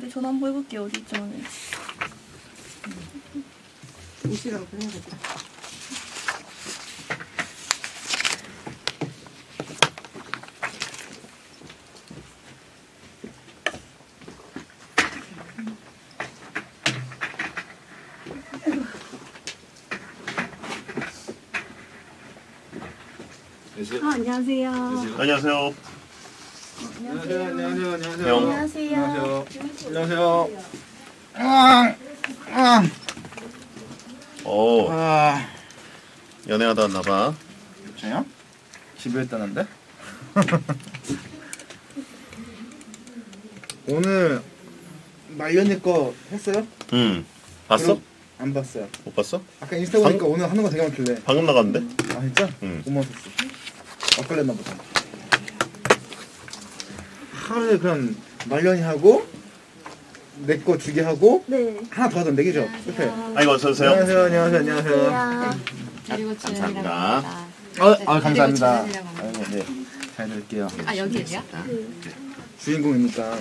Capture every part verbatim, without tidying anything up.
있는데 전화 한번 해볼게요. 어디 있지 않을지. 오시라고 해야겠다. 아, 안녕하세요. 안녕하세요. 안녕하세요. 안녕하세요. 안녕하세요. 안녕하세요. 안녕하세요. 안녕하세요. 아, 아. 오, 아, 연애하다 왔나봐. 저요? 집에 있다는데? 오늘 말년이 거 했어요? 응. 봤어? 그럼 안 봤어요. 못 봤어? 아까 인스타 보니까 오늘 하는 거 되게 많길래. 방금 나갔는데? 아 진짜? 응. 못 봤었어. 엇갈렸나 보다. 하루에 그냥 말년이 하고 내 거 두 개 하고 네. 하나 더 하던데 그죠? 끝에. 아이고 어서오세요. 안녕하세요. 안녕하세요. 안녕하세요. 그리고 감사합니다. 어, 아 감사합니다. 주문이라고 합니다. 아이고 네. 잘 들을게요. 아 여기에요? 주인공이니까.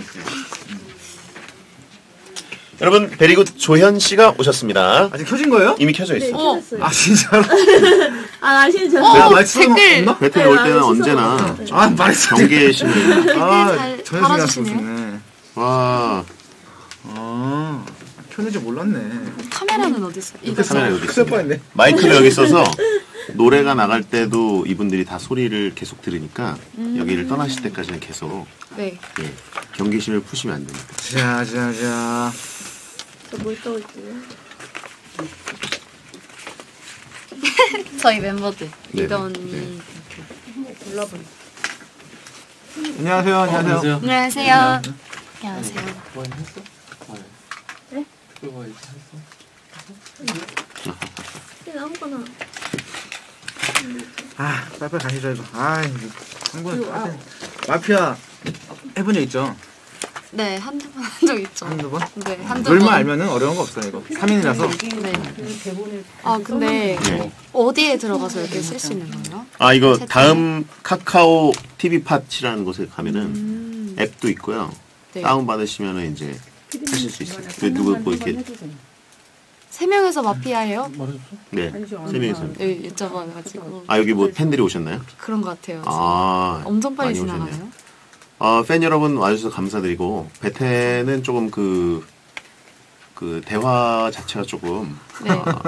여러분 베리굿 조현 씨가 오셨습니다. 아직 켜진 거예요? 이미 켜져 있어. 네, 요 켜졌어요. 아 진짜로? 아, 아시죠? 내가 어, 말씀 댓글! 없나? 베텔 네, 올 때는 아, 언제나 씻어서. 아 말했어. 경계의 신입니다. 아 잘 전혀 신경 달아주시네요. 쓰네. 와, 아 켰는지 몰랐네. 카메라는 어디 있어요? 이거 카메라 여기 큰일 있습니다. 뻔했네. 마이크도 여기 있어서 노래가 나갈 때도 이분들이 다 소리를 계속 들으니까 여기를 떠나실 때까지는 계속 네. 예, 경계심을 푸시면 안 됩니다. 자자자. 저뭘 떠올지? 저희 멤버들 네, 이도 네. 언니 골라보니. 안녕하세요. 안녕하세요. 안녕하세요. 안녕하세요. 네? 네, 아무거나. 아 빨리빨리 가시죠 이거. 아 이거 한번 이거, 아. 마피아 해본 적 있죠? 네 한두 번 한 적 있죠. 한두 번? 네 한두 번. 룰만 알면은 어려운 거 없어요 이거. 삼 인이라서. 네. 아 근데 네. 어디에 들어가서 이렇게 쓸 수 있는 거예요? 아 이거 채팅. 다음 카카오 티비 팟이라는 곳에 가면은 음. 앱도 있고요. 네. 다운 받으시면은 이제 하실 수 있어요. 그 누구 뭐 이렇게 세 명에서 마피아예요? 네, 세 명이서. 네 여쭤봐가지고 아 여기 뭐 팬들이 오셨나요? 그런 것 같아요. 아 엄청 빨리 많이 오셨네요. 지나가요. 아, 팬 여러분 와주셔서 감사드리고 베테는 조금 그, 그 대화 자체가 조금 네. 아,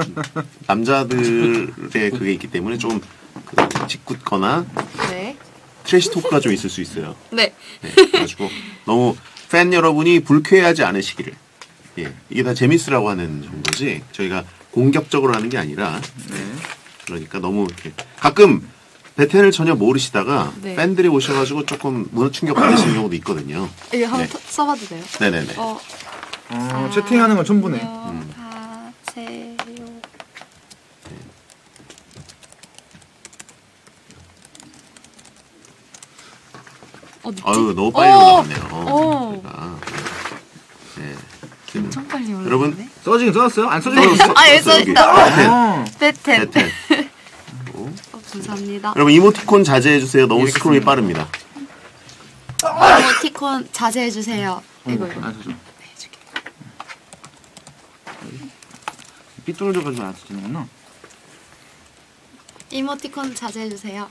남자들의 그게 있기 때문에 조금 그 짓궂거나 네. 트래시 토크가 좀 있을 수 있어요. 네. 네, 그래가지고 너무 팬 여러분이 불쾌해하지 않으시기를. 예, 이게 다 재밌으라고 하는 정도지 저희가 공격적으로 하는 게 아니라 네, 그러니까 너무 이렇게 가끔 베텐을 전혀 모르시다가 네. 팬들이 오셔가지고 조금 문화 충격 받으시는 경우도 있거든요. 이거 한번 네. 터- 써봐도 돼요? 네네네. 어. 어 채팅하는 건 처음 보네. 안녕하세요. 어딨지? 아유 너무 빨리 어! 올라갔네요. 어. 그러니까. 네. 지금 엄청 빨리 올라갔네. 여러분 써지긴 써놨어요? 안 써진 네. 거 있어? 아 여기 써있다. 어. 베텐. 베텐. 어, 감사합니다. 여러분 이모티콘 자제해주세요. 너무 이해하겠습니다. 스크롤이 빠릅니다. 이모티콘 자제해주세요. 이거 이거. 안 써줘. 네, 해줄게. 삐뚤어져가지고 안 써지는구나. 이모티콘 자제해주세요.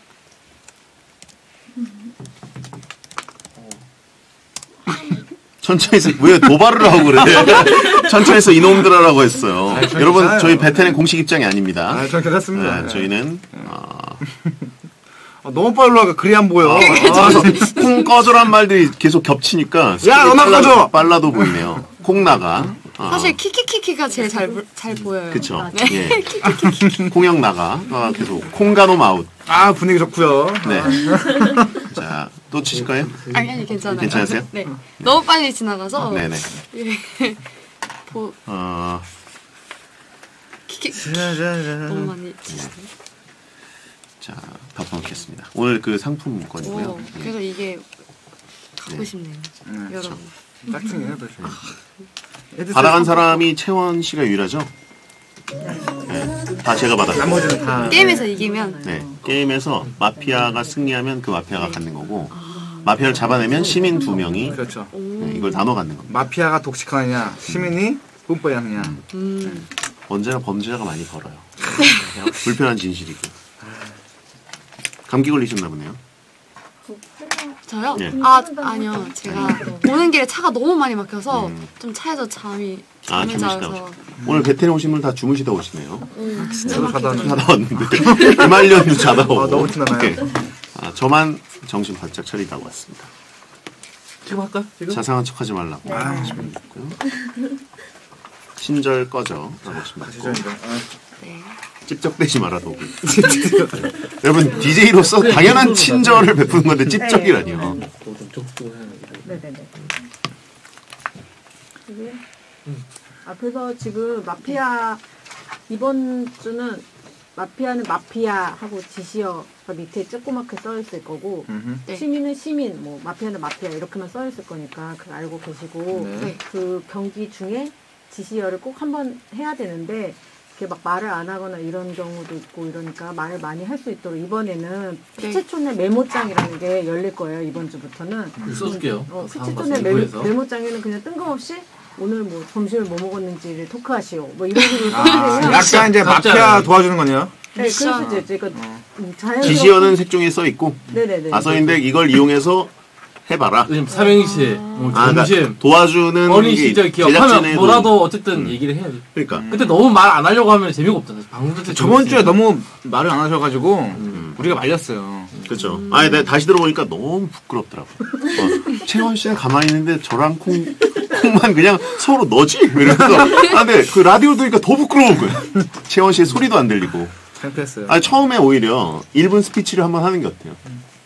천천히 해서 왜 도발을 하고 그래? 천천히 해서 이놈들하라고 했어요. 아이, 저희 여러분 괜찮아요. 저희 베텐의 공식 입장이 아닙니다. 아, 전 괜찮습니다. 네, 저희는 아, 아, 너무 빨리 올라가 글이 안 보여. 아, 그래서 콩 꺼져란 말들이 계속 겹치니까 야, 너나 빨라- 꺼져! 빨라도 보이네요. 콩 나가. 아, 사실 키키키키가 제일 잘, 보- 잘 보여요. 그쵸. 네. 예. 콩형 나가. 아, 계속 콩가놈 아웃. 아 분위기 좋고요. 네. 자, 또 치실까요? 아니 아니 괜찮아요. 괜찮으세요? 네. 너무 빨리 지나가서 네네. 예. 보 어, 키키 너무 짜자잔. 많이 치시네. 자, 바꿔놓겠습니다. 오늘 그 상품권이고요. 오, 예. 그래서 이게 갖고 네. 싶네요. 네, 여러분. 짝퉁이에요, 벌써. 애들 받아간 사람이 채원 씨가 유일하죠? 네. 다 제가 받았어요. 나머지는 다. 게임에서 이기면 네. 게임에서 마피아가 승리하면 그 마피아가 갖는 거고, 마피아를 잡아내면 시민 두 명이 그렇죠. 네, 이걸 나눠 갖는 겁니다. 마피아가 독식하느냐, 시민이 뿜빠이 하느냐. 음. 언제나 범죄자가 많이 벌어요. 불편한 진실이고. 감기 걸리셨나 보네요. 저요? 네. 아 아니요. 제가 오는 길에 차가 너무 많이 막혀서 음. 좀 차에서 잠이 아, 잠을 주무시다 자서. 오셨 오늘 베텐에 오신 분 다 주무시다 오시네요. 음, 진짜 저도 자다 막히더라고요. 자다 왔는데 이말년도 자다 오고. 아, 너무 티나나요? 네. 아, 저만 정신 바짝 차리다고 왔습니다. 지금 할까? 지금? 자상한 척하지 말라고. 아, 친절 꺼져. 라고 하시면 되고. 죄송합니다. 아, 네. 찝적대지 마라 도구. 여러분 디제이로서 당연한 친절을 베푸는 건데 찝적이라니요. 좀 족도 해야겠다. 네네네. 그게 아 그래서 지금 마피아 이번 주는 마피아는 마피아 하고 지시어가 밑에 조그맣게 써 있을 거고 음흠. 네. 시민은 시민, 뭐 마피아는 마피아 이렇게만 써 있을 거니까 그거 알고 계시고 네. 그 경기 중에 지시어를 꼭 한번 해야 되는데 이렇게 막 말을 안 하거나 이런 경우도 있고 이러니까 말을 많이 할 수 있도록 이번에는 네. 피체촌의 메모장이라는 게 열릴 거예요. 이번 주부터는. 이거 써줄게요. 어, 상황 피체촌의 봐서 메모, 일부에서. 메모장에는 그냥 뜬금없이 오늘 뭐 점심을 뭐 먹었는지를 토크하시오. 뭐 이런 식으로 아, 써주면 약간 이제 마피아 각자 도와주는 거네요. 네, 그럴 수도 있죠. 그러니까 음, 자연스럽게 지시어는 색종이에 써 있고 네네네. 아 써 있는데 이걸 이용해서 해봐라. 왜냐면 삼행시, 뭐 아, 점심, 그러니까 도와주는 어린 이게 시절 기억하면 제작진의 뭐라도 어쨌든 음. 얘기를 해야지. 그러니까 근데 너무 말 안 하려고 하면 재미가 없잖아요. 방송 때 저번 주에 재밌으니까. 너무 말을 안 하셔가지고 우리가 말렸어요. 그렇죠. 아니 내가 다시 들어보니까 너무 부끄럽더라고. 어, 채원 씨는 가만히 있는데 저랑 콩 콩만 그냥 서로 너지? 이러면서 아 근데 그 라디오 들으니까 더 부끄러운 거야. 채원 씨의 소리도 안 들리고. 창피했어요. 아 처음에 오히려 일 분 스피치를 한번 하는 게 어때요?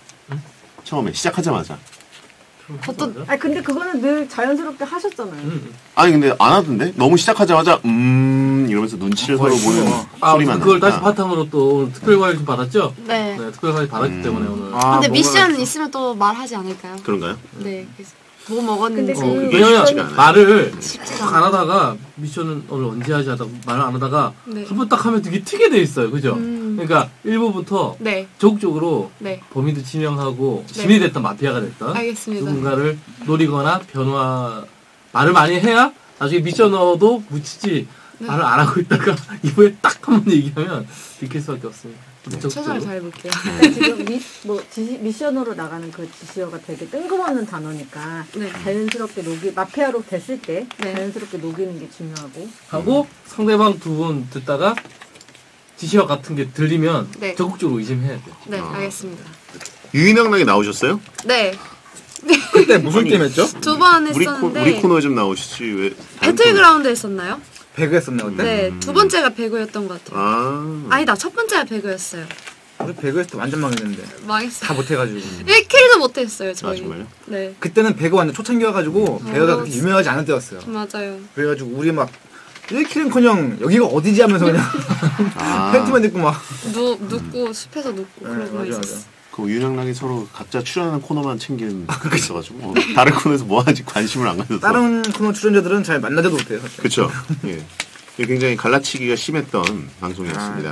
처음에 시작하자마자. 어떤 아니 근데 그거는 늘 자연스럽게 하셨잖아요. 음. 아니 근데 안 하던데? 너무 시작하자마자 음 이러면서 눈치를 서로 멋있어. 보는 아, 소리만 그걸 다시 나니까. 바탕으로 또 오늘 특별과일 좀 받았죠? 네. 네, 특별과일 받았기 음. 때문에 오늘. 아, 근데 뭔가 미션 있으면 또 말하지 않을까요? 그런가요? 네. 그래서 뭐 먹었는지. 근데 어, 그 왜냐면 쉽지가 않아요. 말을 쉽지가 안 하다가 미션은 오늘 언제 하지 하다가 말을 안 하다가 네. 한 번 딱 하면 되게 튀게 돼 있어요. 그죠? 음. 그러니까 일 부부터 네. 적극적으로 네. 범인도 지명하고 네. 시민이 됐던 마피아가 됐던 알겠습니다. 누군가를 노리거나 변화 말을 많이 해야 나중에 미션어도 묻히지 네. 말을 안 하고 있다가 이후에 딱 한 번 얘기하면 들킬 수밖에 없습니다. 최선을 다해볼게요. 지금 미, 뭐 지시, 미션으로 나가는 그 지시어가 되게 뜬금없는 단어니까 네. 자연스럽게 녹이 마피아로 됐을 때 네. 자연스럽게 녹이는 게 중요하고 하고 상대방 두 분 듣다가 지시어 같은 게 들리면 네. 적극적으로 의심해야 돼요. 네, 아. 알겠습니다. 유인학락에 나오셨어요? 네. 그때 무슨 아니, 게임 했죠? 두 번 우리 코, 했었는데 우리 코너에 좀 나오시지 왜? 다른 배틀그라운드 했었나요? 배그 했었나 그때? 네, 음. 두 번째가 배구였던 것 코너? 같아요. 아. 아니다, 첫 번째가 배구였어요. 우리 배그 했을 때 완전 망했는데 다 망했어요. 못해가지고 일 킬도 못했어요, 아 저희. 정말요? 네, 그때는 배그 완전 초창기여가지고 배그가 그렇게 유명하지 않은 때였어요. 맞아요. 그래가지고 우리 막 일 킬은커녕 여기가 어디지 하면서 그냥 아. 팬티만 입고 막 누, 눕고, 숲에서 눕고 네, 그러고 맞아, 있었어. 맞아. 그 유인학락이 서로 각자 출연하는 코너만 챙기는 게 있어가지고 어, 다른 코너에서 뭐 하는지 관심을 안 가져서. 다른 코너 출연자들은 잘 만나지도 못해요. 사실. 그렇죠. 예. 이게 굉장히 갈라치기가 심했던 방송이었습니다.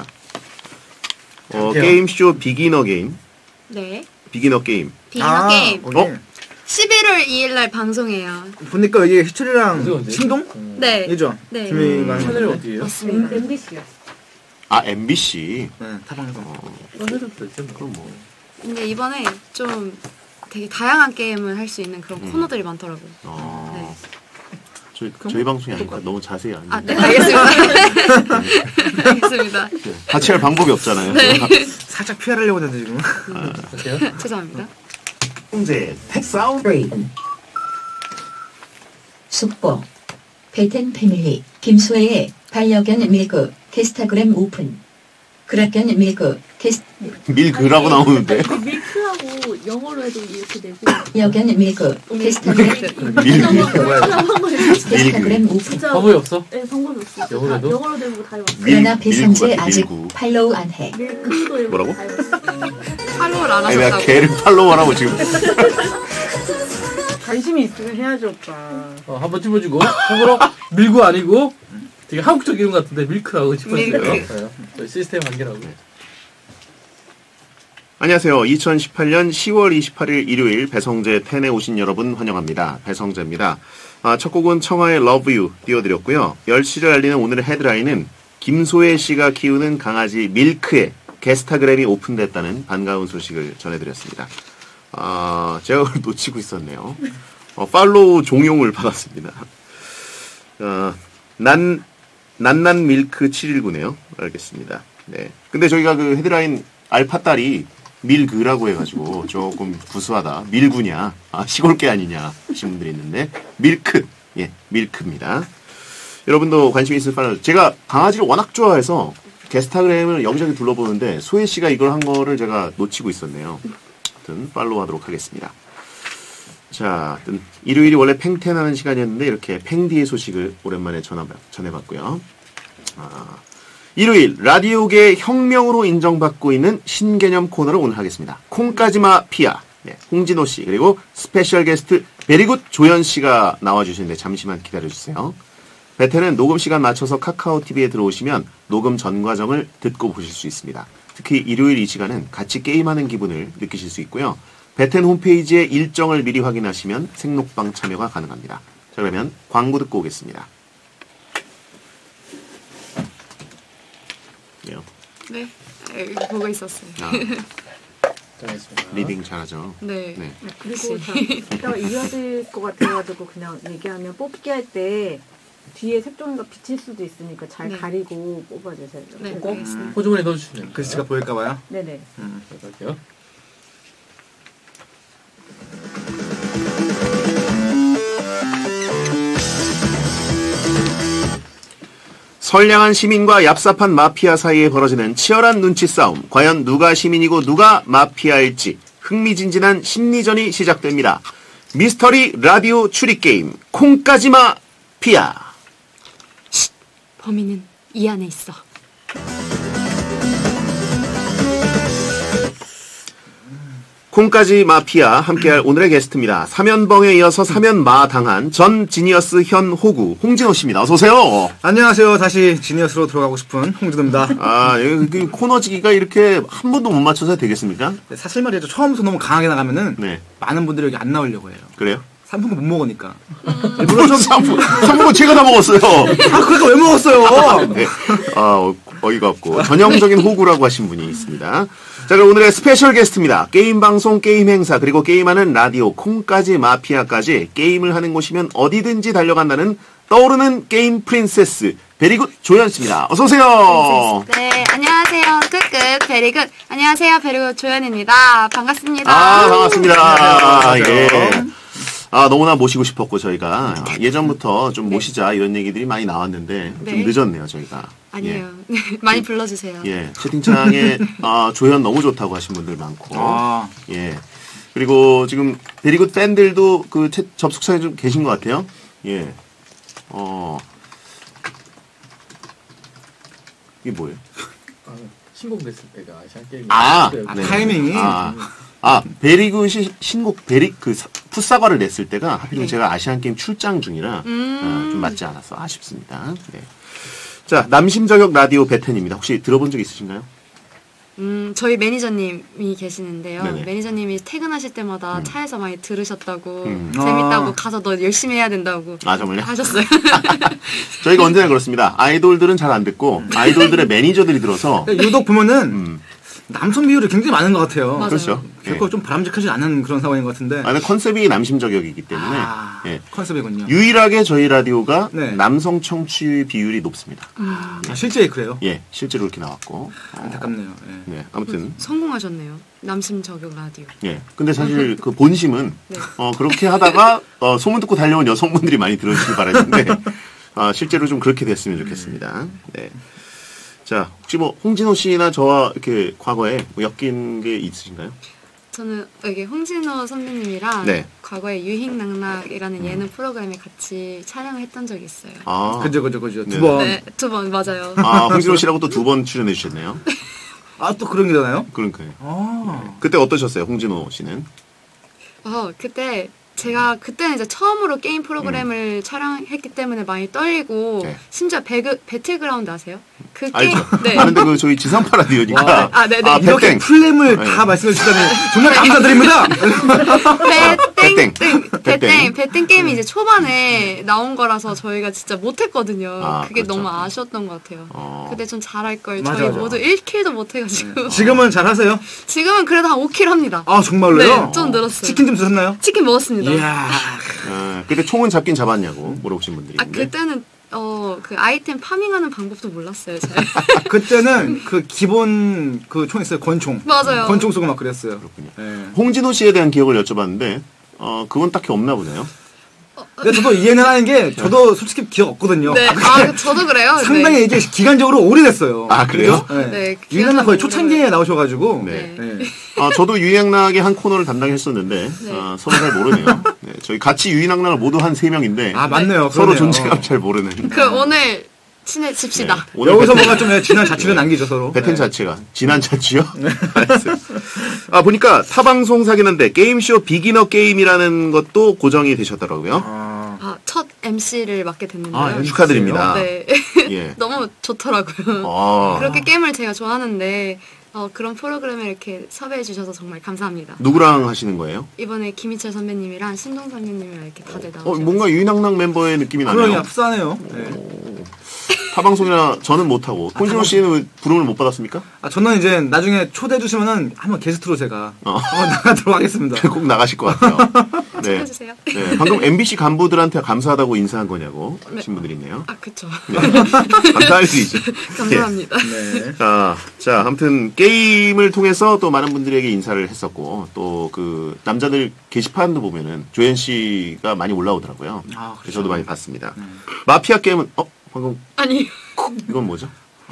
어, 어때요? 게임쇼 비기너 게임, 네. 비기너 게임. 비기너 아, 게임. 거기 어? 십일월 이일 날 방송해요. 보니까 여기 언제, 희철이랑 언제? 신동? 음. 네. 예죠? 네. 김혜가 채널이 어디예요? 맞습니다. 엠비씨요. 아 엠비씨. 네, 타방송. 채널도 있죠. 뭐. 그럼 뭐. 근데 이번에 좀 되게 다양한 게임을 할 수 있는 그런 음. 코너들이 많더라고요. 어. 네. 저희 저희 방송이 아니니까 너무 자세히 안. 아, 네, 알겠습니다. 알겠습니다. 같이 할 방법이 없잖아요. 네. 살짝 피하려고 했는데 지금. 할게요. 죄송합니다. 이제 사운드. 브레이든 숙보 베텐 패밀리 김소혜의 반려견 밀크 캐스타그램 오픈 그라견 밀크 캐스 밀그라고 나오는데. 그 밀크하고 영어로 해도 이렇게 되고 반려견 밀크 캐스타그램 밀 캐스타그램 오픈 진짜 방법이 없어? 네, 방법이 없어. 영어로 다 해도? 영어로 되는 거다 해봤어. 밀- 그러나 배성재 밀구 같아, 아직 밀구. 팔로우 안해 밀크도 해보고 뭐라고? 다 해봤어. 팔로우를 안 아니 내가 하셨다고. 걔를 팔로우하라고 지금. 관심이 있으면 해야죠, 오빠. 어, 한번 찝어주고 참고로 밀고 아니고 되게 한국적 이름 같은데 밀크라고 짚어주세요. 밀크. 네. 저희 시스템 관계라고. 안녕하세요. 이천십팔 년 시월 이십팔일 일요일 배성재 텐에 오신 여러분 환영합니다. 배성재입니다. 아, 첫 곡은 청하의 Love You 띄워드렸고요. 열 시를 알리는 오늘의 헤드라인은 김소혜 씨가 키우는 강아지 밀크의 게스타그램이 오픈됐다는 반가운 소식을 전해드렸습니다. 아, 제가 그걸 놓치고 있었네요. 어, 팔로우 종용을 받았습니다. 어, 난, 난난 밀크 칠일구네요. 알겠습니다. 네. 근데 저희가 그 헤드라인 알파딸이 밀그라고 해가지고 조금 구수하다. 밀구냐? 아, 시골개 아니냐? 하신 분들이 있는데, 밀크. 예, 밀크입니다. 여러분도 관심 있을 바는 제가 강아지를 워낙 좋아해서 게스타그램을 여기저기 둘러보는데 소혜 씨가 이걸 한 거를 제가 놓치고 있었네요. 아무튼 팔로우 하도록 하겠습니다. 자, 일요일이 원래 팽텐하는 시간이었는데 이렇게 팽디의 소식을 오랜만에 전화, 전해봤고요. 아, 일요일 라디오계 혁명으로 인정받고 있는 신개념 코너를 오늘 하겠습니다. 콩까지마 피아, 네, 홍진호 씨 그리고 스페셜 게스트 베리굿 조연 씨가 나와주시는데 잠시만 기다려주세요. 베테는 녹음 시간 맞춰서 카카오티비에 들어오시면 녹음 전 과정을 듣고 보실 수 있습니다. 특히 일요일 이 시간은 같이 게임하는 기분을 느끼실 수 있고요. 베텐 홈페이지에 일정을 미리 확인하시면 생록방 참여가 가능합니다. 자, 그러면 광고 듣고 오겠습니다. 예. 네, 아, 보고 있었어요. 아, 잘했습니다. 리딩 잘하죠. 네. 네. 네, 그리고 자, 이따가 이어질 것 같아가지고 그냥 얘기하면 뽑기 할 때 뒤에 색종이가 비칠 수도 있으니까 잘 네. 가리고 뽑아주세요. 네, 보고. 알겠습니다. 호주머니에 넣어주시면 글씨가 보일까봐요. 네네. 갈게요. 선량한 시민과 얍삽한 마피아 사이에 벌어지는 치열한 눈치 싸움. 과연 누가 시민이고 누가 마피아일지 흥미진진한 심리전이 시작됩니다. 미스터리 라디오 추리게임 콩까지마 피아. 범인은 이 안에 있어. 콩까지 마피아 함께할 오늘의 게스트입니다. 삼연벙에 이어서 삼연마 당한 전 지니어스 현 호구 홍진호 씨입니다. 어서 오세요. 안녕하세요. 다시 지니어스로 들어가고 싶은 홍진호입니다. 아, 여기 코너지기가 이렇게 한 번도 못 맞춰서 되겠습니까? 사실 말이죠. 처음부터 너무 강하게 나가면은 네. 많은 분들이 여기 안 나오려고 해요. 그래요? 삼분거 못 먹으니까. 물론 좀 삼분 삼분 제가 다 먹었어요. 아, 그러니까 왜 먹었어요? 네. 아, 어, 어이가 없고 전형적인 호구라고 하신 분이 있습니다. 자, 그럼 오늘의 스페셜 게스트입니다. 게임 방송, 게임 행사, 그리고 게임하는 라디오, 콩까지 마피아까지 게임을 하는 곳이면 어디든지 달려간다는 떠오르는 게임 프린세스 베리굿 조연 씨입니다. 어서 오세요. 네, 안녕하세요. 끝끝 베리굿. 안녕하세요. 베리굿 조연입니다. 반갑습니다. 아, 반갑습니다. 안녕하세요. 예. 아, 너무나 모시고 싶었고 저희가 예전부터 좀 모시자 이런 얘기들이 많이 나왔는데 좀 네. 늦었네요, 저희가. 아니에요. 많이 불러주세요. 예, 예. 채팅창에 아, 조연 너무 좋다고 하신 분들 많고. 아, 예. 그리고 지금 베리굿 팬들도 그 채, 접속창에 좀 계신 것 같아요. 예. 어. 이게 뭐예요? 아, 신곡됐을 때가 아시안 게임. 아, 네. 아, 네. 타이밍이. 아, 아 베리굿이 신곡 베리 그 사- 풋사과를 냈을 때가 하필이면 네. 제가 아시안 게임 출장 중이라 음. 아, 좀 맞지 않아서 아쉽습니다. 네. 자, 남심 저격 라디오 베텐입니다. 혹시 들어본 적 있으신가요? 음, 저희 매니저님이 계시는데요. 네네. 매니저님이 퇴근하실 때마다 음. 차에서 많이 들으셨다고, 음. 재밌다고, 아. 가서 너 열심히 해야 된다고 아, 정말요? 하셨어요. 저희가 언제나 그렇습니다. 아이돌들은 잘 안 듣고 아이돌들의 매니저들이 들어서 유독 보면은 음, 남성 비율이 굉장히 많은 것 같아요. 맞아요. 그렇죠. 결코 예. 좀 바람직하지 않은 그런 상황인 것 같은데. 아, 근데 컨셉이 남심 저격이기 때문에 아, 예. 컨셉이군요. 유일하게 저희 라디오가 네. 남성 청취 비율이 높습니다. 아, 실제 그래요. 예, 실제로 이렇게 나왔고. 어, 안타깝네요. 예. 네, 아무튼 성공하셨네요. 남심 저격 라디오. 예. 근데 사실 그 본심은 네. 어, 그렇게 하다가 어, 소문 듣고 달려온 여성분들이 많이 들으시길 바라는데 어, 실제로 좀 그렇게 됐으면 좋겠습니다. 네. 자, 혹시 뭐 홍진호 씨나 저와 이렇게 과거에 뭐 엮인 게 있으신가요? 저는 여기 홍진호 선배님이랑 네. 과거에 유행낙낙이라는 예능 프로그램에 같이 촬영을 했던 적이 있어요. 아, 그죠, 그죠, 그죠. 네. 두 번. 네, 두 번 맞아요. 아, 홍진호 씨라고 또 두 번 출연해 주셨네요. 아, 또 그런 게 되나요? 그러니까요. 아. 그때 어떠셨어요, 홍진호 씨는? 어, 그때 제가 그때는 이제 처음으로 게임 프로그램을 촬영했기 때문에 많이 떨리고 네. 심지어 배그, 배틀그라운드 아세요? 그 게임 알죠. 네. 아는데 그 저희 지상파 라디오니까. 아, 네네. 아, 이렇게 땡. 플레임을 네. 다 말씀해 주시다니 정말 감사드립니다. 배땡 배땡. 배땡 배땡. 배땡 게임이 이제 초반에 나온 거라서 저희가 진짜 못했거든요. 아, 그게 그렇죠. 너무 아쉬웠던 것 같아요. 어. 근데 좀 잘할 걸 맞아, 저희 맞아. 모두 일 킬도 못 해가지고 지금은 잘 하세요? 지금은 그래도 한 오 킬 합니다. 아 정말로요? 네, 좀 늘었어요. 치킨 좀 드셨나요? 치킨 먹었습니다. 이야. 아, 그때 총은 잡긴 잡았냐고 물어보신 분들이 아 있는데. 그때는 어 그 아이템 파밍하는 방법도 몰랐어요. 잘. 그때는 그 기본 그 총 있어요. 권총. 맞아요. 권총 쏘고 막 그랬어요. 그렇군요. 예. 홍진호 씨에 대한 기억을 여쭤봤는데 어 그건 딱히 없나 보네요. 근데 저도 이해는 하는 게 저도 솔직히 기억 없거든요. 네, 아 저도 그래요. 상당히 네. 이제 기간적으로 오래됐어요. 아, 그래요? 네. 네, 유나는 거의 기억나는 초창기에 나오셔가지고. 네. 네. 아 저도 유행락의 한 코너를 담당했었는데 네. 아, 서로 잘 모르네요. 네, 저희 같이 유행락을 모두 한 세 명인데 아 맞네요. 서로 그러네요. 존재감 잘 모르는. 그 오늘 친해집시다. 네. 오늘 여기서 배틀- 뭔가 좀 지난 자취를 남기죠 서로. 배텐 네. 자체가 지난 자취요? 알았어요. 아 보니까 타방송사긴 한데 게임쇼 비기너 게임이라는 것도 고정이 되셨더라고요. 아, 아, 첫 엠씨를 맡게 됐는데요. 아, 축하드립니다. 네. 예. 너무 좋더라고요. 아, 그렇게 게임을 제가 좋아하는데 어, 그런 프로그램에 이렇게 섭외해 주셔서 정말 감사합니다. 누구랑 하시는 거예요? 이번에 김희철 선배님이랑 신동 선배님이랑 이렇게 다들 어, 나오셔서 뭔가 유인학랑 멤버의 느낌이 그러니 나네요. 흡사하네요. 네. 타방송이나 저는 못하고 홍진호 씨는 왜 부름을 못 받았습니까? 아 저는 이제 나중에 초대해 주시면은 한번 게스트로 제가 어. 한번 나가도록 하겠습니다. 꼭 나가실 것 같아요. 네. 해주세요. 네. 방금 엠비씨 간부들한테 감사하다고 인사한 거냐고 네. 하신 분들이 있네요. 아 그쵸. 감사할 수 있죠. 감사합니다. 네. 자, 자, 아무튼 게임을 통해서 또 많은 분들에게 인사를 했었고 또 그 남자들 게시판도 보면은 조현 씨가 많이 올라오더라고요. 아, 그래서 그렇죠. 저도 많이 봤습니다. 마피아 게임은 어 방금 아니 이건 뭐죠?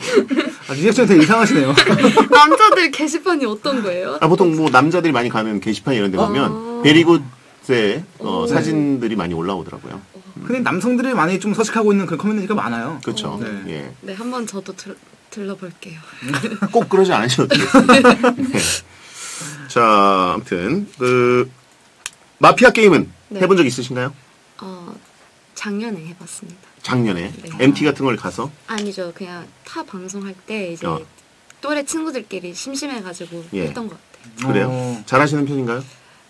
아, 리액션이 되게 이상하시네요. 남자들 게시판이 어떤 거예요? 아, 보통 뭐 남자들이 많이 가는 게시판 이런 데 가면 어. 베리굿의 어, 오. 사진들이 많이 올라오더라고요. 근데 남성들이 많이 좀 서식하고 있는 그런 커뮤니티가 많아요. 그렇죠. 네. 예. 네, 한번 저도 들, 들러볼게요. 꼭 그러지 않으셔도 되겠습니다. 네. 자, 아무튼 그 마피아 게임은 네. 해본 적 있으신가요? 어, 작년에 해봤습니다. 작년에 네. 엠티 같은 걸 가서 아니죠, 그냥 타 방송할 때 이제 어. 또래 친구들끼리 심심해가지고 예. 했던 것 같아요. 그래요? 어. 잘하시는 편인가요?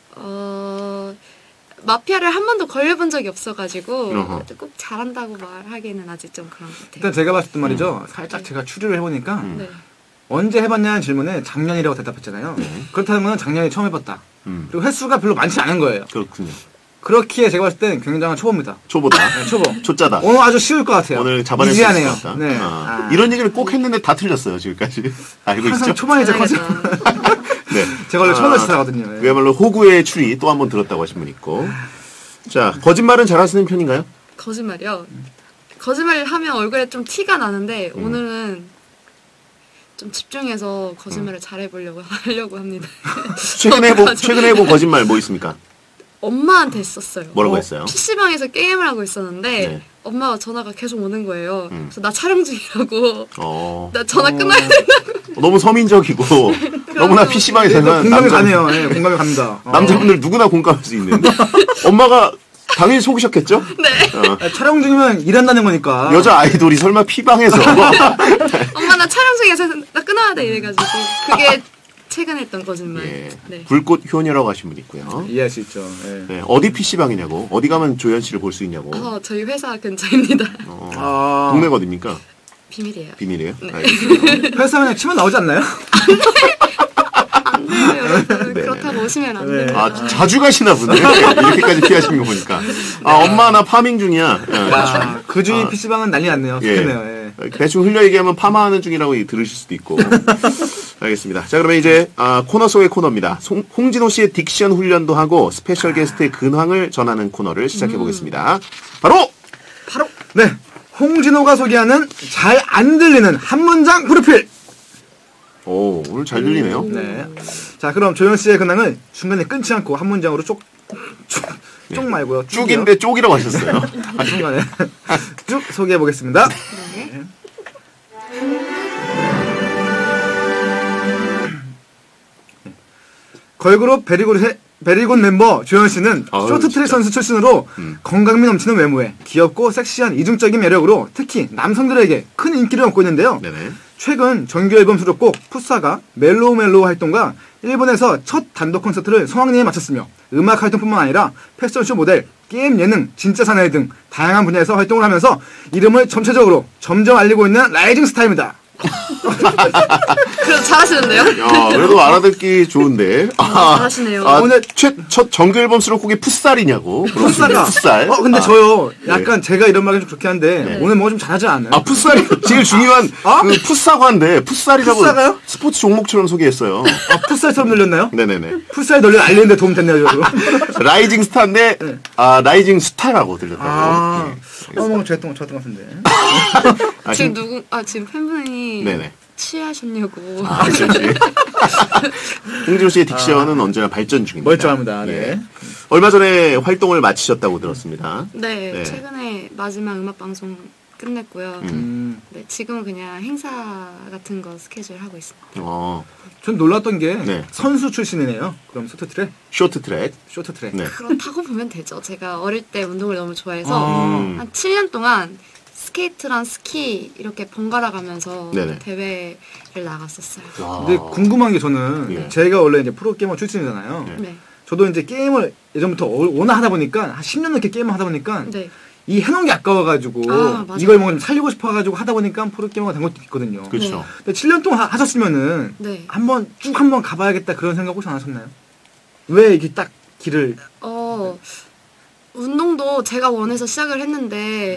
어, 마피아를 한 번도 걸려본 적이 없어가지고 어허. 꼭 잘한다고 말하기는 아직 좀 그런 것 같아요. 일단 제가 봤을 때 말이죠. 살짝 제가 추리를 해보니까 음. 네. 언제 해봤냐는 질문에 작년이라고 대답했잖아요. 네. 그렇다면 작년에 처음 해봤다. 음, 그리고 횟수가 별로 많지 않은 거예요. 그렇군요. 그렇기에 제가 봤을 땐 굉장한 초보입니다. 초보다. 네, 초보. 초짜다. 오늘 아주 쉬울 것 같아요. 오늘 잡아낼 수 있을 이지하네요. 것 같다. 네. 아, 아. 이런 얘기를 꼭 했는데 다 틀렸어요, 지금까지. 알고 항상 있죠? 초반에 제 컨셉. 잘하겠다. 네. 제가 원래 아, 초반에 스타거든요. 네. 그야말로 호구의 추리 또 한 번 들었다고 하신 분 있고. 자, 거짓말은 잘하시는 편인가요? 거짓말이요. 거짓말을 하면 얼굴에 좀 티가 나는데 음. 오늘은 좀 집중해서 거짓말을 잘해보려고 하려고 합니다. 최근에 해본, 어떡하죠? 최근에 해본 거짓말 뭐 있습니까? 엄마한테 했었어요. 뭐라고 어? 했어요? 피시방에서 게임을 하고 있었는데 네. 엄마가 전화가 계속 오는 거예요. 음. 그래서 나 촬영 중이라고 어, 나 전화 어. 끊어야 된다고. 너무 서민적이고, 너무나 피시방에서는 공감이 남자, 가네요. 네, 공감이 갑니다. 어. 남자분들 누구나 공감할 수 있는. 엄마가 당연히 속으셨겠죠? 네. 어, 아, 촬영 중이면 일한다는 거니까. 여자 아이돌이 설마 피방에서. 엄마 나 촬영 중이어서 나 끊어야 돼 이래가지고 그게 최근 했던 거짓말. 예. 네. 불꽃 효녀라고 하신 분 있고요. 이해할 수 있죠. 네. 네, 어디 피시방이냐고, 어디 가면 조현 씨를 볼 수 있냐고. 어, 저희 회사 근처입니다. 어, 아, 동네가 어딥니까? 비밀이에요. 비밀이에요? 네. 알겠습니다. 회사 그냥 치면 나오지 않나요? 안 돼요, 여러분. 네, 그렇다고 오시면 안 네. 됩니다. 아, 자주 가시나 보네. 이렇게까지 피하시는 거 보니까. 아, 엄마 나 파밍 중이야. 예. 아, 그 주위 아. 피시방은 난리 났네요. 예. 좋겠네요. 예. 대충 흘려 얘기하면 파마하는 중이라고 들으실 수도 있고. 알겠습니다. 자, 그러면 이제 아, 코너 속의 코너입니다. 송- 홍진호 씨의 딕션 훈련도 하고 스페셜 게스트의 근황을 전하는 코너를 시작해 보겠습니다. 바로 바로 네. 홍진호가 소개하는 잘 안 들리는 한 문장 프로필. 오, 오늘 잘 들리네요. 네. 자, 그럼 조현 씨의 근황을 중간에 끊지 않고 한 문장으로 쪽, 쪽, 쪽 말고요. 쭉이요. 쭉인데 쪽이라고 하셨어요. 아, 중간에 쭉 소개해 보겠습니다. 네. 걸그룹 베리그룹의 베리곤 멤버 조현 씨는 아유, 쇼트트랙 진짜. 선수 출신으로 음. 건강미 넘치는 외모에 귀엽고 섹시한 이중적인 매력으로 특히 남성들에게 큰 인기를 얻고 있는데요. 네네. 최근 정규 앨범 수록곡 푸사가 멜로우 멜로우 활동과 일본에서 첫 단독 콘서트를 성황리에 마쳤으며 음악 활동뿐만 아니라 패션쇼 모델, 게임 예능, 진짜 사나이 등 다양한 분야에서 활동을 하면서 이름을 전체적으로 점점 알리고 있는 라이징 스타입니다. 그래도 잘하시는데요? 야, 그래도 알아듣기 좋은데. 아, 잘하시네요. 아, 오늘 최, 첫 정규 앨범 수록곡이 풋살이냐고. 풋살가. 풋살. 어 근데 아, 저요 약간 제가 이런 말이 좀 좋긴 한데 네. 오늘 뭔가 좀 잘하지 않아요? 아, 풋살이 제일 중요한 어? 그 풋사과인데 풋살이라고 풋사과요? 스포츠 종목처럼 소개했어요. 아, 풋살처럼 늘렸나요? 네네네. 풋살 널려 알리는데 도움 됐네요, 저도. 라이징 스타인데 네. 아 라이징 스타라고 들렸다고. 아, 예. 어, 뭔가 저였던, 저였던 것 같은데. 아, 지금 지금 누구, 아, 지금 팬분이 네네. 취하셨냐고. 아, 그렇지. 홍진호 씨의 딕션은 언제나 발전 중입니다. 멀쩡합니다. 네. 예. 얼마 전에 활동을 마치셨다고 들었습니다. 네, 네. 최근에 마지막 음악 방송 끝냈고요. 음, 네, 지금은 그냥 행사 같은 거 스케줄 하고 있습니다. 어, 전 놀랐던 게 네. 선수 출신이네요. 그럼 쇼트트랙, 쇼트트랙. 쇼트트랙. 네. 그렇다고 보면 되죠. 제가 어릴 때 운동을 너무 좋아해서 아. 음. 한 칠 년 동안 스케이트랑 스키 이렇게 번갈아 가면서 네네. 대회를 나갔었어요. 와. 근데 궁금한 게 저는 예. 제가 원래 이제 프로게이머 출신이잖아요. 네. 네. 저도 이제 게임을 예전부터 어- 워낙 하다 보니까 한 십 년 넘게 게임을 하다 보니까 네. 이 해놓은 게 아까워가지고 아, 맞아요. 이걸 뭔가 좀 살리고 싶어가지고 하다 보니까 프로게이머가 된 것도 있거든요. 그렇죠. 근데 칠 년 동안 하- 하셨으면은 네. 한번 쭉 한번 가봐야겠다 그런 생각 혹시 안 하셨나요? 왜 이게 딱 길을 어, 운동도 제가 원해서 시작을 했는데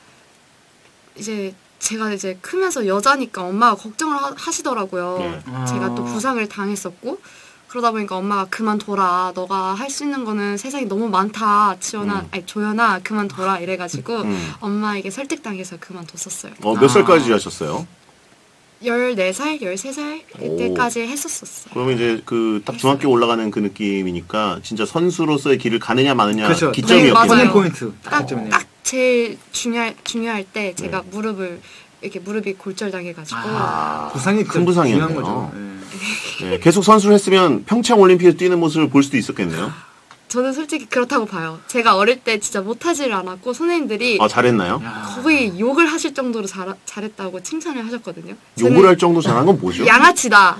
이제 제가 이제 크면서 여자니까 엄마가 걱정을 하, 하시더라고요. 네. 제가 또 아. 부상을 당했었고 그러다 보니까 엄마가 그만둬라. 너가 할 수 있는 거는 세상에 너무 많다. 지연아, 음. 아니 조연아 그만둬라 이래가지고 음. 엄마에게 설득당해서 그만뒀었어요. 어, 몇 아. 살까지 하셨어요? 열네 살, 열세 살 그때까지 했었었어요. 그러면 이제 그 딱 중학교 올라가는 그 느낌이니까 진짜 선수로서의 길을 가느냐 마느냐 그렇죠. 네, 기점이었겠네요. 맞아요. 터닝 포인트 딱 딱, 기점이네요. 딱 제일 중요할, 중요할 때 제가 네. 무릎을 이렇게 무릎이 골절당해가지고 아, 부상이 큰 진짜 부상이었네요. 중요한 거죠. 예. 네, 계속 선수를 했으면 평창 올림픽에서 뛰는 모습을 볼 수도 있었겠네요. 저는 솔직히 그렇다고 봐요. 제가 어릴 때 진짜 못하지를 않았고 선생님들이 아, 잘했나요? 야. 거의 욕을 하실 정도로 잘, 잘했다고 칭찬을 하셨거든요. 욕을 할 정도 잘한 건 뭐죠? 양아치다.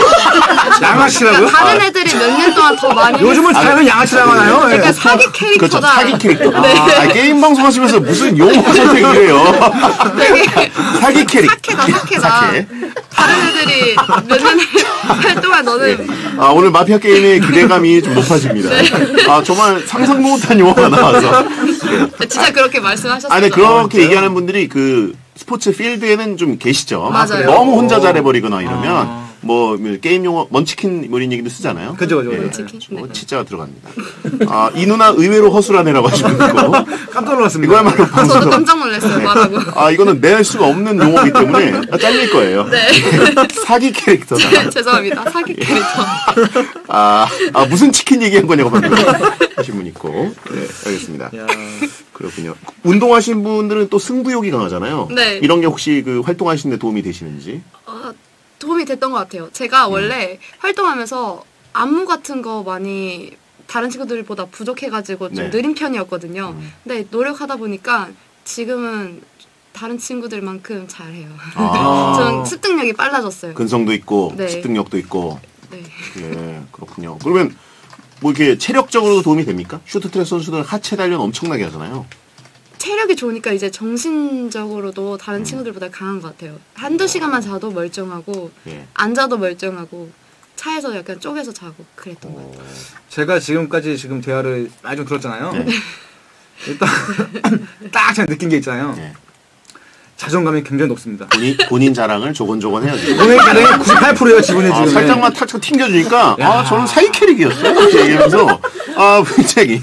양아치라고요? 다른 애들이 몇 년 동안 더 많이 요즘은 다양한 양아치라고 하나요? 그러니까 예. 사기 그렇죠. 캐릭터다. 사기 캐릭터. 네. 아, 게임 방송 하시면서 무슨 용어 선택을 해요? 되게 사기 캐릭터. 사케다 사케다. 사케. 다른 애들이 몇 년 활동한 너는 아, 오늘 마피아 게임의 기대감이 좀 높아집니다. 네. 아, 정말 상상도 못한 용어가 나와서. 진짜 그렇게 말씀하셨어요. 아, 네, 그렇게 얘기하는 분들이 그 스포츠 필드에는 좀 계시죠. 맞아요. 너무 혼자 잘해버리거나 이러면 아. 뭐 게임 용어 먼치킨 뭐 이런 얘기도 쓰잖아요. 그죠, 그죠. 예, 먼치킨? 저 네. 치자가 들어갑니다. 아, 이 누나 의외로 허술한 애라고 하시고 있고 깜짝 놀랐습니다. 이거야말로 저도 방송. 깜짝 놀랐어요. 말하고. 아, 이거는 낼 수가 없는 용어이기 때문에 잘릴 거예요. 네. 사기 캐릭터다. 죄송합니다. 사기 캐릭터. 아, 아 무슨 치킨 얘기한 거냐고 방금 하신 분 있고. 네, 알겠습니다. 야. 그렇군요. 운동하신 분들은 또 승부욕이 강하잖아요. 네. 이런 게 혹시 그 활동하시는 데 도움이 되시는지? 어, 도움이 됐던 것 같아요. 제가 원래 활동하면서 안무 같은 거 많이 다른 친구들보다 부족해가지고 좀 네. 느린 편이었거든요. 음. 근데 노력하다 보니까 지금은 다른 친구들만큼 잘해요. 아. 저는 습득력이 빨라졌어요. 근성도 있고 네. 습득력도 있고. 네. 예, 그렇군요. 그러면 뭐 이렇게 체력적으로도 도움이 됩니까? 쇼트트랙 선수들은 하체 단련 엄청나게 하잖아요. 체력이 좋으니까 이제 정신적으로도 다른 친구들보다 강한 것 같아요. 한두 시간만 자도 멀쩡하고 예. 안 자도 멀쩡하고 차에서 약간 쪼개서 자고 그랬던 것 같아요. 제가 지금까지 지금 대화를 많이 좀 들었잖아요. 네. 일단 딱 제가 느낀 게 있잖아요. 네. 자존감이 굉장히 높습니다. 본인, 본인 자랑을 조곤조곤 해야죠. 오늘 가능이 구십팔 퍼센트예요 지분이 아, 지금. 살짝만 탁 튕겨주니까 아 저는 사기 캐릭이었어요 이렇게 얘기하면서 아 굉장히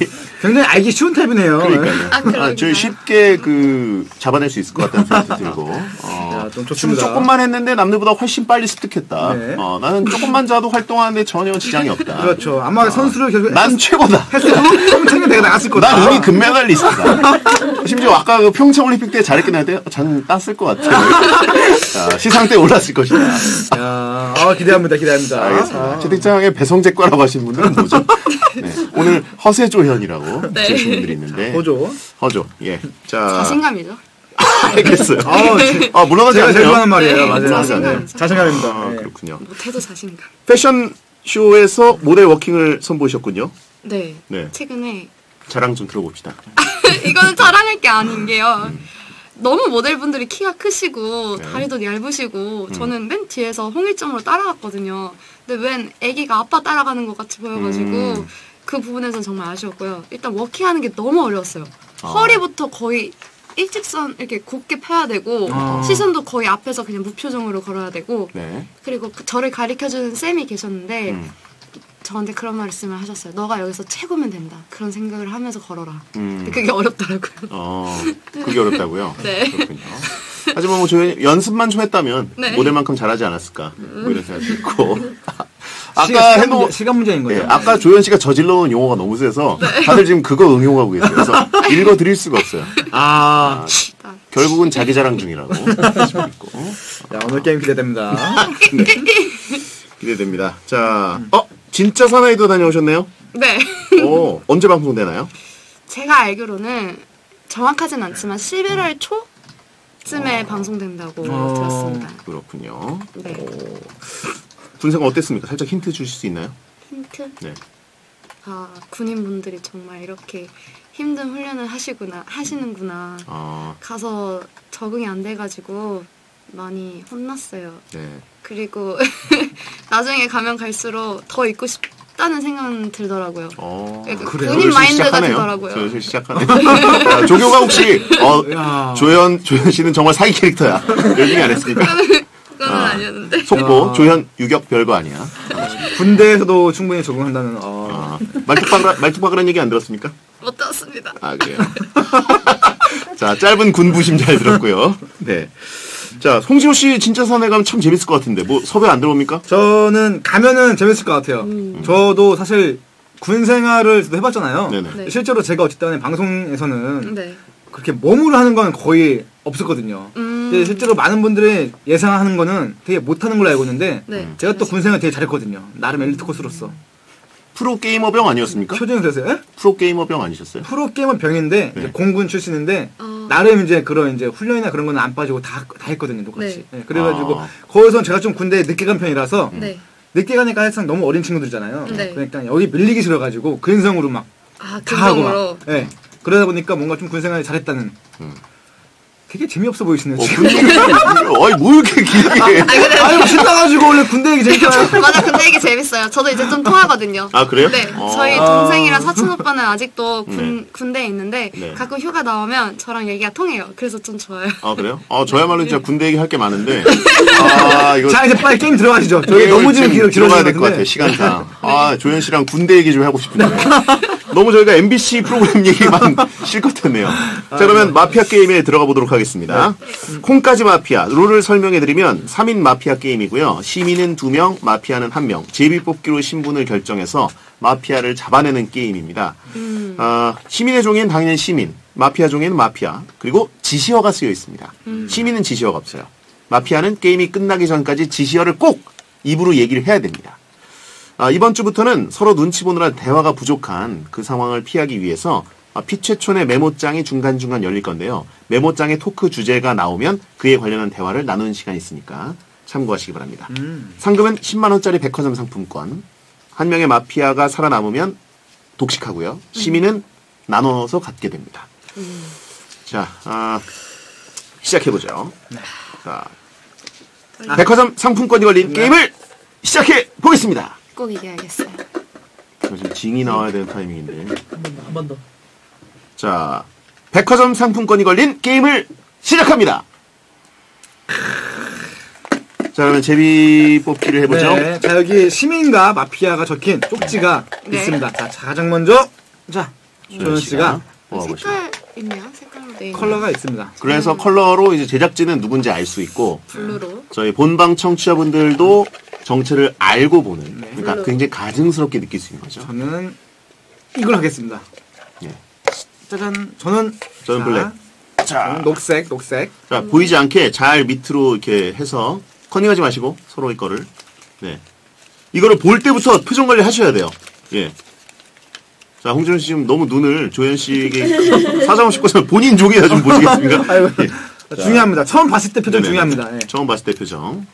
굉장히 알기 쉬운 타입이네요. 그러니까요. 아, 그런가요? 아, 저희 쉽게 그 잡아낼 수 있을 것 같다는 생각도 들고. 어, 야, 좀 춤 좋습니다. 조금만 했는데 남들보다 훨씬 빨리 습득했다. 네. 어, 나는 조금만 자도 활동하는데 전혀 지장이 없다. 그렇죠. 아마 선수를 결국 난 최고다. 했어도 평창에 내가 나갔을 거다. 난 이미 금메달리스트다. 심지어 아까 그 평창 올림픽 때 잘했긴 한데 전 땄을 것 같아. 자, 시상 때 올랐을 것이다. 야, 아, 기대합니다. 기대합니다. 알겠습니다. 아. 채팅창에 배성재과라고 하시는 분들은 뭐죠? 네. 오늘 허세조현이라고 네. 주신 분들이 있는데. 보죠. 허조. 예. 자. 자신감이죠. 알겠어요. 아, 제- 아, 물러나지 제가 제일 않네요. 좋아하는 말이에요. 네, 맞아요. 자신감. 네. 자신감입니다. 아, 네. 그렇군요. 못해도 자신감. 패션쇼에서 모델 워킹을 선보이셨군요. 네. 네. 최근에 자랑 좀 들어봅시다. 이거는 자랑할 게 아닌 게요. 너무 모델분들이 키가 크시고 네. 다리도 얇으시고 저는 맨 뒤에서 홍일점으로 따라갔거든요. 근데 웬 아기가 아빠 따라가는 것 같이 보여가지고 음. 그 부분에서는 정말 아쉬웠고요. 일단 워킹하는 게 너무 어려웠어요. 아. 허리부터 거의 일직선 이렇게 곧게 펴야 되고 아. 시선도 거의 앞에서 그냥 무표정으로 걸어야 되고 네. 그리고 그 저를 가르쳐주는 쌤이 계셨는데 음. 저한테 그런 말씀을 하셨어요. 너가 여기서 최고면 된다. 그런 생각을 하면서 걸어라. 음. 근데 그게 어렵더라고요. 어, 그게 어렵다고요? 네. 그렇군요. 하지만 뭐 저 연습만 좀 했다면 네. 모델만큼 잘하지 않았을까 뭐 이런 생각도 있고. 시간, 아까 시간, 해놓은 문제, 시간 문제인 거죠. 네, 아까 조현 씨가 저질러 놓은 용어가 너무 세서 다들 지금 그거 응용하고 계세요. 그래서 읽어 드릴 수가 없어요. 아, 아, 결국은 자기 자랑 중이라고 할 수도 있고. 야, 오늘 게임 기대됩니다. 네. 기대됩니다. 자, 어 진짜 사나이도 다녀오셨네요? 네. 어 언제 방송되나요? 제가 알기로는 정확하진 않지만 십일월 초쯤에 방송된다고 어. 들었습니다. 그렇군요. 네. 오, 군생활 어땠습니까? 살짝 힌트 주실 수 있나요? 힌트? 네. 아, 군인분들이 정말 이렇게 힘든 훈련을 하시구나, 하시는구나. 아, 가서 적응이 안 돼가지고 많이 혼났어요. 네. 그리고 나중에 가면 갈수록 더 있고 싶다는 생각은 들더라고요. 어, 그러니까 그래요? 군인 슬슬 마인드가 시작하네요. 들더라고요. 슬슬 시작하네. 야, 조교가 혹시 어, 야. 조현 조현 씨는 정말 사기 캐릭터야. 열심히 안 했으니까. 그거는 아. 아니었는데. 속보 야. 조현 유격 별거 아니야. 군대에서도 충분히 적응한다는, 어. 아, 말뚝박으라 말뚝박으란 얘기 안 들었습니까? 못 들었습니다. 아 그래요. 자 짧은 군부심 잘 들었고요. 네. 자 송지호 씨 진짜 산에 가면 참 재밌을 것 같은데 뭐 섭외 안 들어옵니까? 저는 가면은 재밌을 것 같아요. 저도 사실 군 생활을 저도 해봤잖아요. 네네. 네. 실제로 제가 어쨌든 간에 방송에서는 네. 그렇게 몸으로 하는 건 거의 없었거든요. 음. 근데 실제로 많은 분들이 예상하는 거는 되게 못하는 걸로 알고 있는데 네. 제가 또 군 생활 되게 잘했거든요. 나름 엘리트 코스로서. 프로 게이머병 아니었습니까? 표정이 그랬어요. 에? 프로 게이머병 아니셨어요? 프로게이머 병인데 네. 이제 공군 출신인데 어. 나름 이제 그런 이제 훈련이나 그런 거는 안 빠지고 다, 다 했거든요. 똑같이. 네. 네, 그래가지고 아. 거기서 제가 좀 군대에 늦게 간 편이라서 네. 늦게 가니까 항상 너무 어린 친구들이잖아요. 네. 그러니까 여기 밀리기 싫어가지고 근성으로 막 아, 다 하고 근성으로. 막. 예. 그러다 보니까 뭔가 좀 군생활 잘했다는. 음. 되게 재미없어 보이시네요. 어, 지금. 군 얘기 어이 뭐 이렇게 길게? 아유 신나가지고 원래 군대 얘기 재밌잖아요. 맞아, 근데 이게 재밌어요. 저도 이제 좀 통하거든요. 아 그래요? 네, 어. 저희 동생이랑 사촌 오빠는 아직도 군, 네. 군대에 있는데 네. 가끔 휴가 나오면 저랑 얘기가 통해요. 그래서 좀 좋아요. 아 그래요? 아 저야말로 진짜 군대 얘기 할 게 많은데 아 이거 자 이제 빨리 게임 들어가시죠. 저희 너무 지금 길어 들어가야 길어지는 될 것 같아요 시간상. 아 조현 씨랑 군대 얘기 좀 하고 싶은데 너무 저희가 엠비씨 프로그램 얘기만 실컷 했네요. 자 그러면 마피아 게임에 들어가 보도록 하겠습니다. 콩까지 마피아 룰을 설명해드리면 삼 인 마피아 게임이고요. 시민은 두 명, 마피아는 한 명. 제비뽑기로 신분을 결정해서 마피아를 잡아내는 게임입니다. 음. 아, 시민의 종이는 당연히 시민, 마피아 종이는 마피아, 그리고 지시어가 쓰여 있습니다. 시민은 지시어가 없어요. 마피아는 게임이 끝나기 전까지 지시어를 꼭 입으로 얘기를 해야 됩니다. 아, 이번 주부터는 서로 눈치 보느라 대화가 부족한 그 상황을 피하기 위해서 아, 피최촌의 메모장이 중간중간 열릴 건데요. 메모장에 토크 주제가 나오면 그에 관련한 대화를 나누는 시간이 있으니까 참고하시기 바랍니다. 음. 상금은 십만 원짜리 백화점 상품권. 한 명의 마피아가 살아남으면 독식하고요. 시민은 나눠서 갖게 됩니다. 자, 아, 시작해보죠. 자, 백화점 상품권이 걸린 게임을 시작해 보겠습니다. 꼭 이겨야겠어요. 저 지금 징이 나와야 되는 타이밍인데. 한 번 더. 자, 백화점 상품권이 걸린 게임을 시작합니다. 자, 그러면 제비 뽑기를 해보죠. 네. 자 여기 시민과 마피아가 적힌 쪽지가 네. 있습니다. 자 가장 먼저 자 조현 씨가 뽑아보시면. 색깔 있네요. 색깔로 돼 있는. 컬러가 있습니다. 그래서 컬러로 이제 제작진은 누군지 알 수 있고 블루로. 저희 본방 청취자분들도 정체를 알고 보는 그러니까 블루. 굉장히 가증스럽게 느낄 수 있는 거죠. 저는 이걸 하겠습니다. 예. 짜잔. 저는 저는 자, 블랙. 저는 자, 녹색, 녹색. 자 보이지 않게 잘 밑으로 이렇게 해서 커닝하지 마시고 서로의 거를. 네. 이거를 볼 때부터 표정 관리 하셔야 돼요. 예. 자, 홍준호 씨 지금 너무 눈을 조현 씨에게 사정하고 싶어서 본인 종이나 좀 보시겠습니까? 아이고, 예. 중요합니다. 처음 봤을 때 표정 네네. 중요합니다. 예. 처음 봤을 때 표정.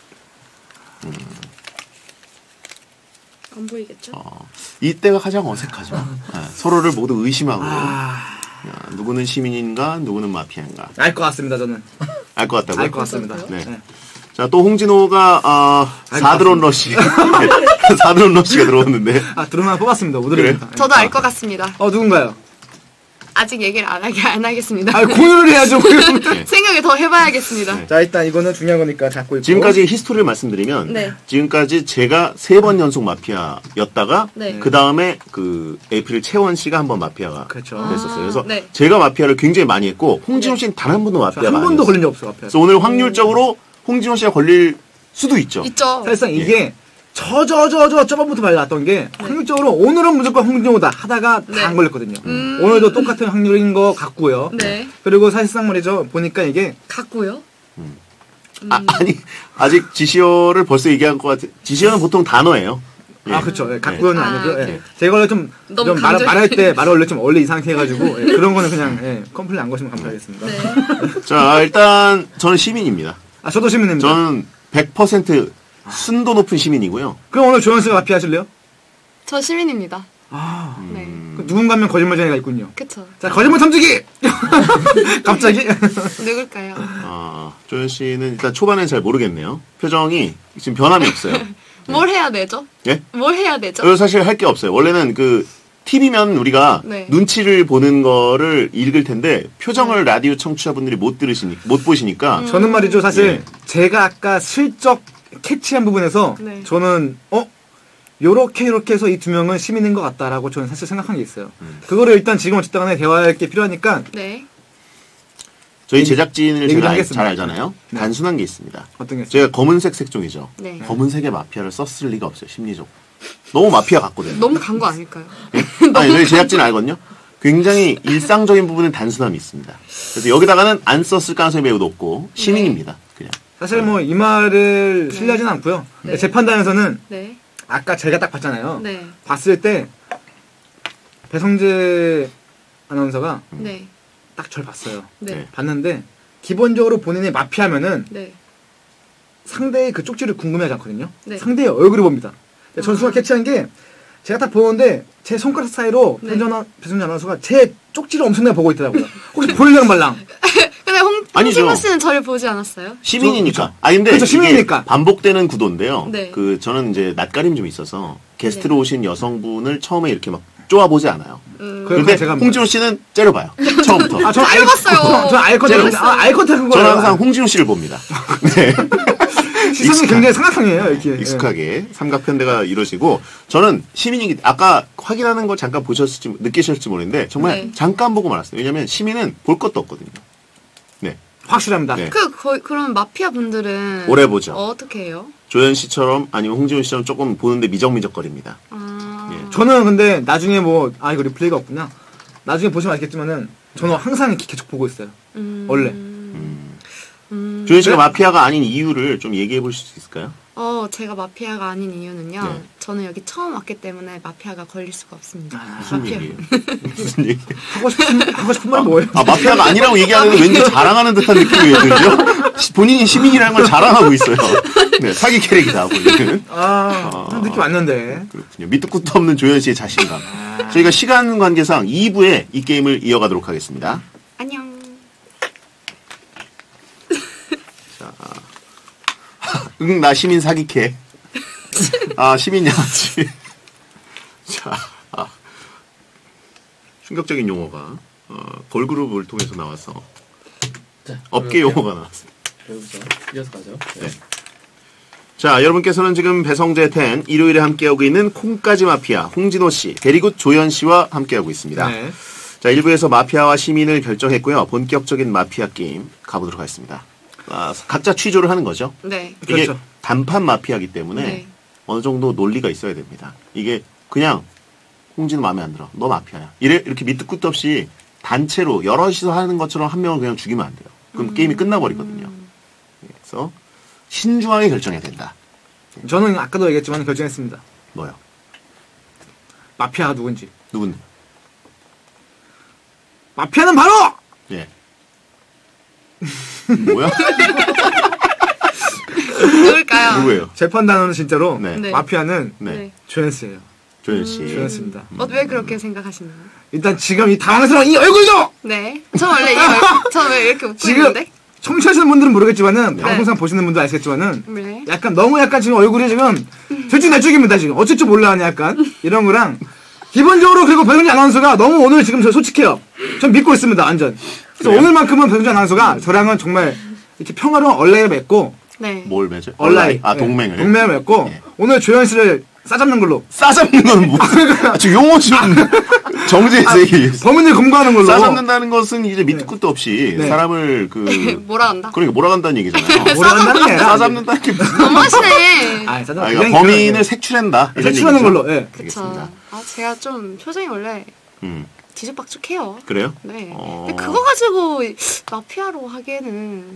안 보이겠죠? 어, 이때가 가장 어색하죠. 예, 서로를 모두 의심하고 아, 야, 누구는 시민인가 누구는 마피아인가 알 것 같습니다. 저는 알 것 같다고요? 알 것 같습니다. 네. 네. 자, 또 홍진호가 어, 알 사드론 러시 사드론 러시가 들어왔는데 아, 드론만 뽑았습니다. 오드레입니다. 저도 알 것 같습니다. 어, 누군가요? 아직 얘기를 안 하게 안 하겠습니다. 아, 공유를 해야죠. 공유를. 네. 생각을 더 해봐야겠습니다. 네. 자, 일단 이거는 중요한 거니까 잡고 있고. 지금까지 히스토리를 말씀드리면 네. 지금까지 제가 세 번 연속 마피아였다가 네. 그 다음에 그 에이프릴 채원 씨가 한 번 마피아가 그렇죠. 됐었어요. 그래서 네. 제가 마피아를 굉장히 많이 했고 홍진호 씨는 단 한 번도 저 마피아가 한 번도 아니었어요. 걸린 적 없어요. 앞에. 그래서 오늘 확률적으로 홍진호 씨가 걸릴 수도 있죠. 있죠. 사실상 이게 저 저 저 저 저번부터 많이 났던 게 확률적으로 오늘은 무조건 홍진호다 하다가 네. 다 안 걸렸거든요. 음. 오늘도 똑같은 확률인 것 같고요. 네. 그리고 사실상 말이죠. 보니까 이게 같고요. 아, 아니 아직 지시어를 벌써 얘기한 것 같아. 지시어는 보통 단어예요. 예. 아 그렇죠. 예, 각구는 아, 아니고요. 예. 오케이. 제가 원래 좀, 너무 좀 말, 강조해. 말할 때 말을 원래 좀 원래 이상하게 해가지고 예, 그런 거는 그냥 예, 컴플레인 안 거시면 감사하겠습니다. 네. 자 일단 저는 시민입니다. 아 저도 시민입니다. 저는 백 퍼센트 순도 높은 시민이고요. 그럼 오늘 조현 씨가 마피 하실래요? 저 시민입니다. 아 네. 그 누군가 하면 거짓말쟁이가 있군요. 그쵸. 자 거짓말 탐지기. 갑자기. 누굴까요? 아, 조현 씨는 일단 초반엔 잘 모르겠네요. 표정이 지금 변함이 없어요. 뭘 해야 되죠? 예? 뭘 해야 되죠? 그리고 사실 할 게 없어요. 원래는 그 티비면 우리가 네. 눈치를 보는 거를 읽을 텐데 표정을 라디오 청취자분들이 못 들으시니 못 보시니까 저는 말이죠. 사실 예. 제가 아까 슬쩍 캐치한 부분에서 네. 저는 어 요렇게 요렇게 해서 이 두 명은 시민인 것 같다라고 저는 사실 생각한 게 있어요. 음. 그거를 일단 지금 어쨌든 간에 대화할 게 필요하니까 네. 저희 제작진을 얘기를 제가 알- 하겠습니다. 잘 알잖아요. 네. 단순한 게 있습니다. 어떤 게 있어요? 제가 검은색 색종이죠. 네. 검은색의 마피아를 썼을 리가 없어요. 심리적으로. 너무 마피아 같거든요. 너무 간 거 아닐까요? 예? 아니, 저희 제작진 알거든요. 굉장히 일상적인 부분은 단순함이 있습니다. 그래서 여기다가는 안 썼을 가능성이 매우 높고 시민입니다. 그냥. 사실 뭐 이 말을 신뢰하지는 않고요. 네. 제 판단에서는 네. 아까 제가 딱 봤잖아요. 네. 봤을 때 배성재 아나운서가 네. 딱 절 봤어요. 네. 네. 봤는데 기본적으로 본인이 마피아면은 네. 상대의 그 쪽지를 궁금해하지 않거든요. 네. 상대의 얼굴을 봅니다. 근데 전 순간 캐치한 게 제가 딱 보는데 제 손가락 사이로 네. 배성재 배성재 아나운서가 제 쪽지를 엄청나게 보고 있더라고요. 혹시 보려는 말랑. 근데 홍, 아니죠. 홍진호 씨는 저를 보지 않았어요? 시민이니까. 아 근데 그렇죠, 이게 시민이니까. 반복되는 구도인데요. 네. 그 저는 이제 낯가림 좀 있어서 게스트로 네. 오신 여성분을 처음에 이렇게 막 쪼아보지 않아요. 음, 그- 근데 제가 홍진호 씨는 째려봐요. 처음부터. 아, 저는 해봤어요. 저는 알컨택, 해봤어요. 아, 알컨택한 거예요. 저는 항상 홍진호 씨를 봅니다. 네. 시선이 익숙한- 굉장히 삼각형이에요, 이렇게. 익숙하게 삼각편대가 이루어지고 저는 시민이기 아까 확인하는 걸 잠깐 보셨을지 느끼셨을지 모르는데 정말 네. 잠깐 보고 말았어요. 왜냐하면 시민은 볼 것도 없거든요. 네. 예. 확실합니다. 네. 그 거의 그런 마피아 분들은 오래 보죠. 어떻게 해요? 조현 씨처럼 아니면 홍진호 씨처럼 조금 보는데 미적미적거립니다. 아, 예. 저는 근데 나중에 뭐, 아, 이거 리플레이가 없구나. 나중에 보시면 알겠지만은, 저는 항상 이렇게 계속 보고 있어요. 음, 원래. 음, 조현 씨가 네? 마피아가 아닌 이유를 좀 얘기해 보실 수 있을까요? 어, 제가 마피아가 아닌 이유는요. 네. 저는 여기 처음 왔기 때문에 마피아가 걸릴 수가 없습니다. 무슨 마피아. 얘기예요? 무슨 얘기? 하고 싶은, 하고 싶은 말이 뭐예요? 아 마피아가 아니라고 얘기하는 왠지 자랑하는 듯한 느낌이 들죠? 시- 본인이 시민이라는 걸 자랑하고 있어요. 네, 사기 캐릭이다 본인은. 아, 아. 느낌 왔는데. 그렇군요. 밑도 끝도 없는 조현 씨의 자신감. 저희가 시간 관계상 이 부에 이 게임을 이어가도록 하겠습니다. 안녕. 응, 나 시민 사기캐. 아, 시민 양아치. 자, 아, 충격적인 용어가 어, 걸그룹을 통해서 나와서 자, 업계 용어가 나왔습니다. 여기서 이어서 가죠. 네. 자, 여러분께서는 지금 배성재 텐 일요일에 함께하고 있는 콩까지 마피아 홍진호 씨, 대리굿 조현 씨와 함께하고 있습니다. 네. 자, 일 부에서 마피아와 시민을 결정했고요. 본격적인 마피아 게임 가보도록 하겠습니다. 아, 각자 취조를 하는 거죠. 네. 이게 그렇죠. 단판 마피아이기 때문에 네. 어느 정도 논리가 있어야 됩니다. 이게 그냥 홍진은 마음에 안 들어. 너 마피아야. 이래, 이렇게 밑도 끝도 없이 단체로 여럿이서 하는 것처럼 한 명을 그냥 죽이면 안 돼요. 그럼 게임이 끝나버리거든요. 그래서 신중하게 결정해야 된다. 저는 아까도 얘기했지만 결정했습니다. 뭐요? 마피아가 누군지. 누군? 마피아는 바로 예. 뭐야? 누굴까요? 누구예요? 재판 단어는 진짜로 네. 네. 마피아는 네. 네. 조현씨예요. 조현 씨. 조현씨입니다. 어, 왜 그렇게 생각하시나요? 일단 지금 이 당황스러운 이 얼굴도 네. 저 원래 이 저왜 이렇게 웃고 지금 있는데? 청취하시는 분들은 모르겠지만은 네. 방송상 보시는 분들 아시겠지만은 네. 약간 너무 약간 지금 얼굴이 지금 들쭉날쭉입니다 지금 어쩔 줄 몰라 하는 약간 이런 거랑 기본적으로 그리고 배성재 아나운서가 너무 오늘 지금 저 솔직해요. 전 믿고 있습니다 완전. 그래서 그래요? 오늘만큼은 배성재 아나운서가 저랑은 정말 이렇게 평화로운 얼라이를 맺고 네. 뭘 맺어요? 얼라이 아, 예, 동맹을. 동맹을 맺고 예. 오늘 조현 씨를 싸잡는 걸로 싸잡는 건 뭐? 아, 저 용어 좀 정제해서 얘기해. 범인을 검거하는 걸로 싸잡는다는 것은 이제 밑도 끝도 없이 네. 사람을 그 뭐라 한다? 그러니까 몰아간다는 얘기잖아요. 몰아간다는 게 아니라 싸잡는다는 게 무슨 너무하시네. 아, 싸잡 아, 그러니까 범인을 색출한다. 이런 색출하는 얘기죠? 걸로 예. 알겠습니다. 그쵸. 아, 제가 좀 표정이 원래 음. 뒤죽박죽해요. 그래요? 네. 어. 근데 그거 가지고 마피아로 하기에는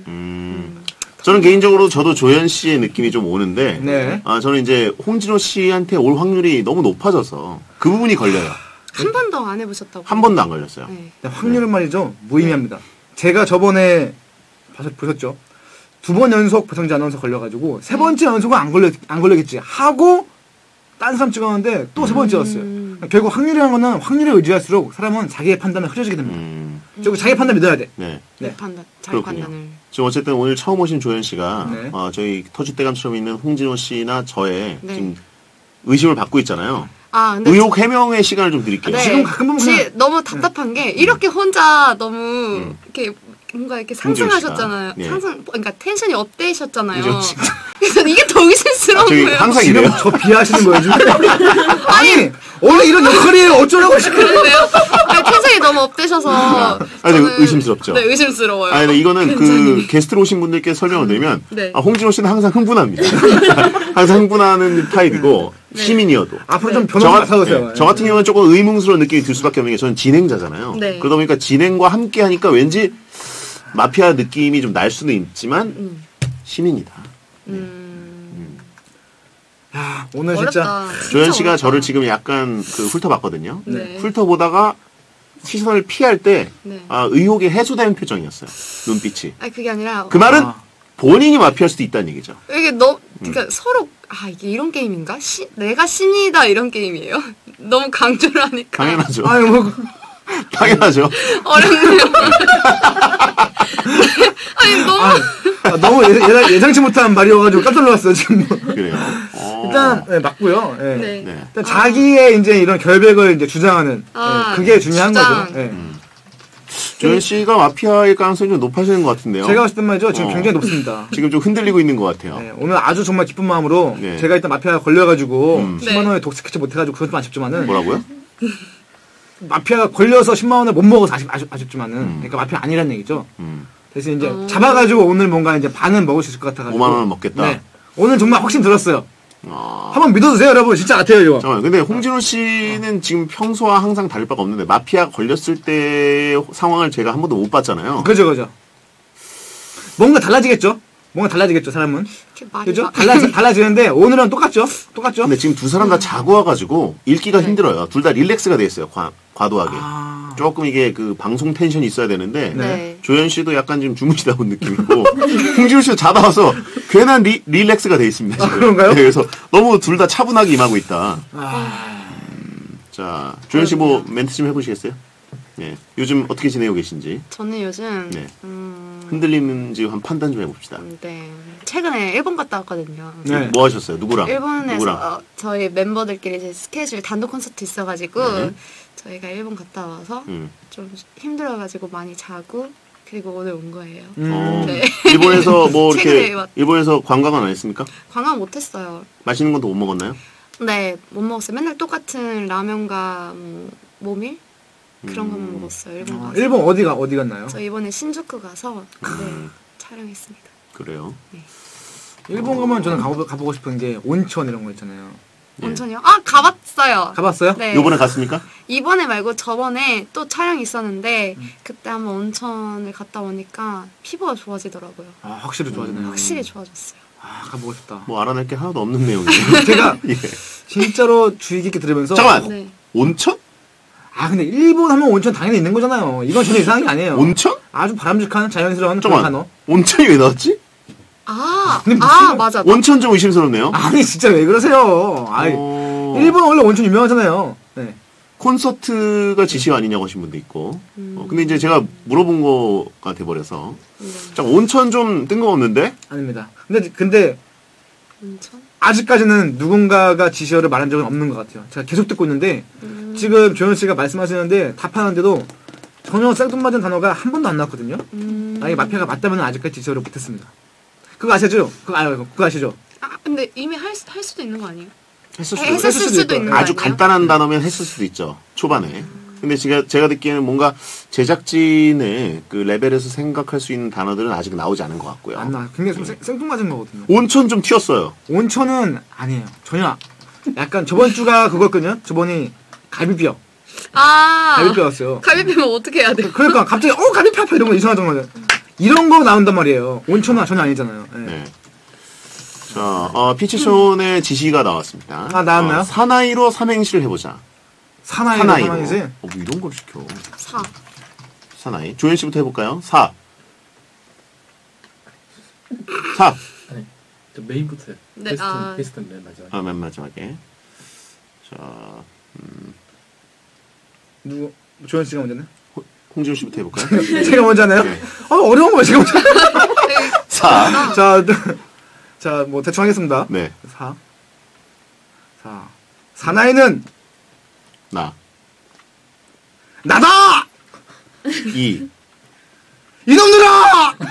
음. 저는 개인적으로 저도 조현 씨의 느낌이 좀 오는데 네. 아, 저는 이제 홍진호 씨한테 올 확률이 너무 높아져서 그 부분이 걸려요. 한 번도 안 해보셨다고. 한 번도 안 걸렸어요. 네. 확률은 말이죠 무의미합니다. 제가 저번에 봐서 보셨죠? 두 번 연속 배성재 아나운서 걸려가지고 세 번째 연속은 안 걸려 안 걸리겠지 하고 딴 사람 찍었는데 또 세 번째였어요. 음. 결국 확률이라는 거는 확률에 의지할수록 사람은 자기의 판단에 흐려지게 됩니다. 음. 결국 자기 판단 믿어야 돼. 네. 네. 네. 판단, 잘 그렇군요. 판단을. 지금 어쨌든 오늘 처음 오신 조현 씨가 네. 어, 저희 터줏대감처럼 있는 홍진호 씨나 저의 네. 지금 의심을 받고 있잖아요. 아, 근데 의혹 해명의 시간을 좀 드릴게요. 네. 지금 가끔 보면 지- 그냥- 너무 답답한 게 이렇게 혼자 너무 음. 이렇게 뭔가 이렇게 홍진호 씨가. 상승하셨잖아요. 네. 상승 그러니까 텐션이 업되셨잖아요. 홍진호 씨가. 그래서 이게 더 의심스러운 아, 저기 거예요. 항상 지금 이래요. 저 비하하시는 거예요 지금? 아니 원래 이런 역할이에요 어쩌라고 지금? 왜요? 아니, 텐션이 너무 업되셔서 아니, 저는- 의심스럽죠? 네, 의심스러워요. 아니, 근데 이거는 그 게스트로 오신 분들께 설명을 드리면 네. 아, 홍진호 씨는 항상 흥분합니다. 항상 흥분하는 타입이고 시민이어도. 앞으로 좀 저, 변호사 같- 맡아주세요. 네, 저 같은 경우는 조금 의문스러운 느낌이 들 수밖에 없는 게 저는 진행자잖아요. 네. 그러다 보니까 진행과 함께 하니까 왠지 마피아 느낌이 좀 날 수는 있지만 음. 시민이다. 음. 야, 오늘 진짜 어렵다. 진짜 조현 씨가 어렵다. 저를 지금 약간 그 훑어봤거든요. 네. 훑어보다가 시선을 피할 때 네. 아, 의혹이 해소되는 표정이었어요. 눈빛이. 아니 그게 아니라 그 말은 아. 본인이 마피아일 수도 있다는 얘기죠. 이게 너 그러니까 서로 아 이게 이런 게임인가? 시, 내가 신이다 이런 게임이에요. 너무 강조를 하니까 당연하죠. 아유 뭐 당연하죠. 어렵네요. 아니 너무 아, 너무 예상, 예상치 못한 말이어가지고 깜짝 놀랐어요 지금. 그래요. 어. 일단 네, 맞고요. 예. 네. 네. 일단 자기의 이제 이런 결백을 이제 주장하는 아, 예, 그게 중요한 주장. 거죠. 예. 조현 씨가 마피아일 가능성이 좀 높아지는 것 같은데요. 제가 봤을 땐 말이죠 지금 어. 굉장히 높습니다. 지금 좀 흔들리고 있는 것 같아요. 네, 오늘 아주 정말 기쁜 마음으로 네. 제가 일단 마피아 걸려가지고 음. 십만 네. 원에 독스 캐치 못해가지고 그것 좀 아쉽지만은 뭐라고요? 마피아가 걸려서 십만 원을 못 먹어서 아쉽, 아쉽, 아쉽지만은 음. 그러니까 마피아 아니라는 얘기죠. 음. 대신 이제 어. 잡아가지고 오늘 뭔가 이제 반은 먹을 수 있을 것 같아가지고 오만 원은 먹겠다. 네. 오늘 정말 확신 들었어요. 아. 한번 믿어주세요 여러분 진짜 같아요 이거. 잠깐만, 근데 홍진호 씨는 지금 평소와 항상 다를 바가 없는데 마피아 걸렸을 때 상황을 제가 한 번도 못 봤잖아요. 그죠 그죠. 뭔가 달라지겠죠. 뭔가 달라지겠죠 사람은. 이렇게 말이 그죠? 막- 달라지, 달라지는데 오늘은 똑같죠. 똑같죠. 근데 지금 두 사람 다 자고 와가지고 읽기가 힘들어요. 둘 다 릴렉스가 돼 있어요. 과, 과도하게. 아, 조금 이게 그 방송 텐션이 있어야 되는데 네. 조현 씨도 약간 지금 주무시다 온 느낌이고 홍진호 씨도 자다 와서 괜한 리, 릴렉스가 돼 있습니다. 지금. 아, 그런가요? 네, 그래서 너무 둘 다 차분하게 임하고 있다. 아, 자, 조현 씨 뭐 멘트 좀 해보시겠어요? 네. 요즘 어떻게 지내고 계신지 저는 요즘 네. 음, 흔들리는지 한 판단 좀 해봅시다. 네 최근에 일본 갔다 왔거든요. 네. 뭐 하셨어요? 누구랑? 일본에서 누구랑? 어, 저희 멤버들끼리 이제 스케줄 단독 콘서트 있어가지고 네. 저희가 일본 갔다 와서 음. 좀 힘들어가지고 많이 자고 그리고 오늘 온 거예요. 음. 어, 네. 일본에서 뭐 이렇게 최근에 왔- 일본에서 관광은 안 했습니까? 관광 못했어요. 맛있는 것도 못 먹었나요? 네, 못 먹었어요. 맨날 똑같은 라면과 뭐 모밀 그런 음. 것만 먹었어요. 일본 아, 가서. 일본 어디가 어디 갔나요? 저 이번에 신주쿠 가서 네, 음. 촬영했습니다. 그래요. 일본 가면 저는 가보, 가보고 싶은 게 온천 이런 거 있잖아요. 예. 온천이요? 아 가봤어요. 가봤어요? 네. 요번에 갔습니까? 이번에 말고 저번에 또 촬영이 있었는데 음. 그때 한번 온천을 갔다 오니까 피부가 좋아지더라고요. 아 확실히 좋아지네요. 확실히 좋아졌어요. 아 가보고 싶다. 뭐 알아낼 게 하나도 없는 내용이에요. 제가 예. 진짜로 주의 깊게 들으면서 잠깐만. 네. 온천? 아 근데 일본 하면 온천 당연히 있는 거잖아요. 이건 전혀 이상한 게 아니에요. 온천? 아주 바람직한 자연스러운 그런 잠깐만. 단어. 온천이 왜 나왔지? 아, 근데 아 무슨- 맞아. 온천 좀 의심스럽네요. 아니 진짜 왜 그러세요? 아이, 어, 일본 원래 온천 유명하잖아요. 네. 콘서트가 지시가 아니냐고 하신 분도 있고. 음. 어, 근데 이제 제가 물어본 거가 돼버려서. 네. 자, 온천 좀 뜬금없는데? 아닙니다. 근데 근데 온천? 아직까지는 누군가가 지시어를 말한 적은 없는 것 같아요. 제가 계속 듣고 있는데 음. 지금 조현 씨가 말씀하시는데 답하는데도 전혀 생뚱맞은 단어가 한 번도 안 나왔거든요. 음. 만약에 마피아가 맞다면 아직까지 지시어를 못했습니다. 그거 아시죠? 그거 아요. 그거 아시죠? 아 근데 이미 할, 수- 할 수도 있는 거 아니에요? 했을 수도, 했을 있고. 수도 있는 거 아주 아니에요? 간단한 단어면 했을 수도 있죠. 초반에. 근데 제가, 제가 듣기에는 뭔가 제작진의 그 레벨에서 생각할 수 있는 단어들은 아직 나오지 않은 것 같고요. 안 나. 굉장히 좀 생- 생뚱맞은 거거든요. 온천 좀 튀었어요. 온천은 아니에요. 전혀. 약간 저번 주가 그거였거든요. 저번이 갈비뼈. 아 갈비뼈였어요. 갈비뼈면 어떻게 해야 돼요? 그러니까 갑자기 어 갈비뼈 아파 이런 거 이상하단 말이에요. 이런 거 나온단 말이에요. 온천은 전혀 아니잖아요. 예. 네. 자, 어, 피치촌의 지시가 나왔습니다. 아, 나왔나요? 어, 사나이로 삼행시를 해보자. 사나이로 사나이로. 사나이지. 어, 뭐 이런 걸 시켜. 사. 사나이. 조현 씨부터 해볼까요? 사. 사. 아니, 저 메인부터 해요. 네, 베스트, 아. 베스트 맨 마지막에. 아, 맨 마지막에. 자, 누구? 조현 씨가 먼저네. 홍지훈 씨부터 해볼까요? 제가 먼저 하나요? 네. 어 어려운 거예요. 제가 먼저. 사. 자, 자, 뭐 대충 하겠습니다. 네. 사. 사. 사나이는 나. 나다! 이. 이놈들아!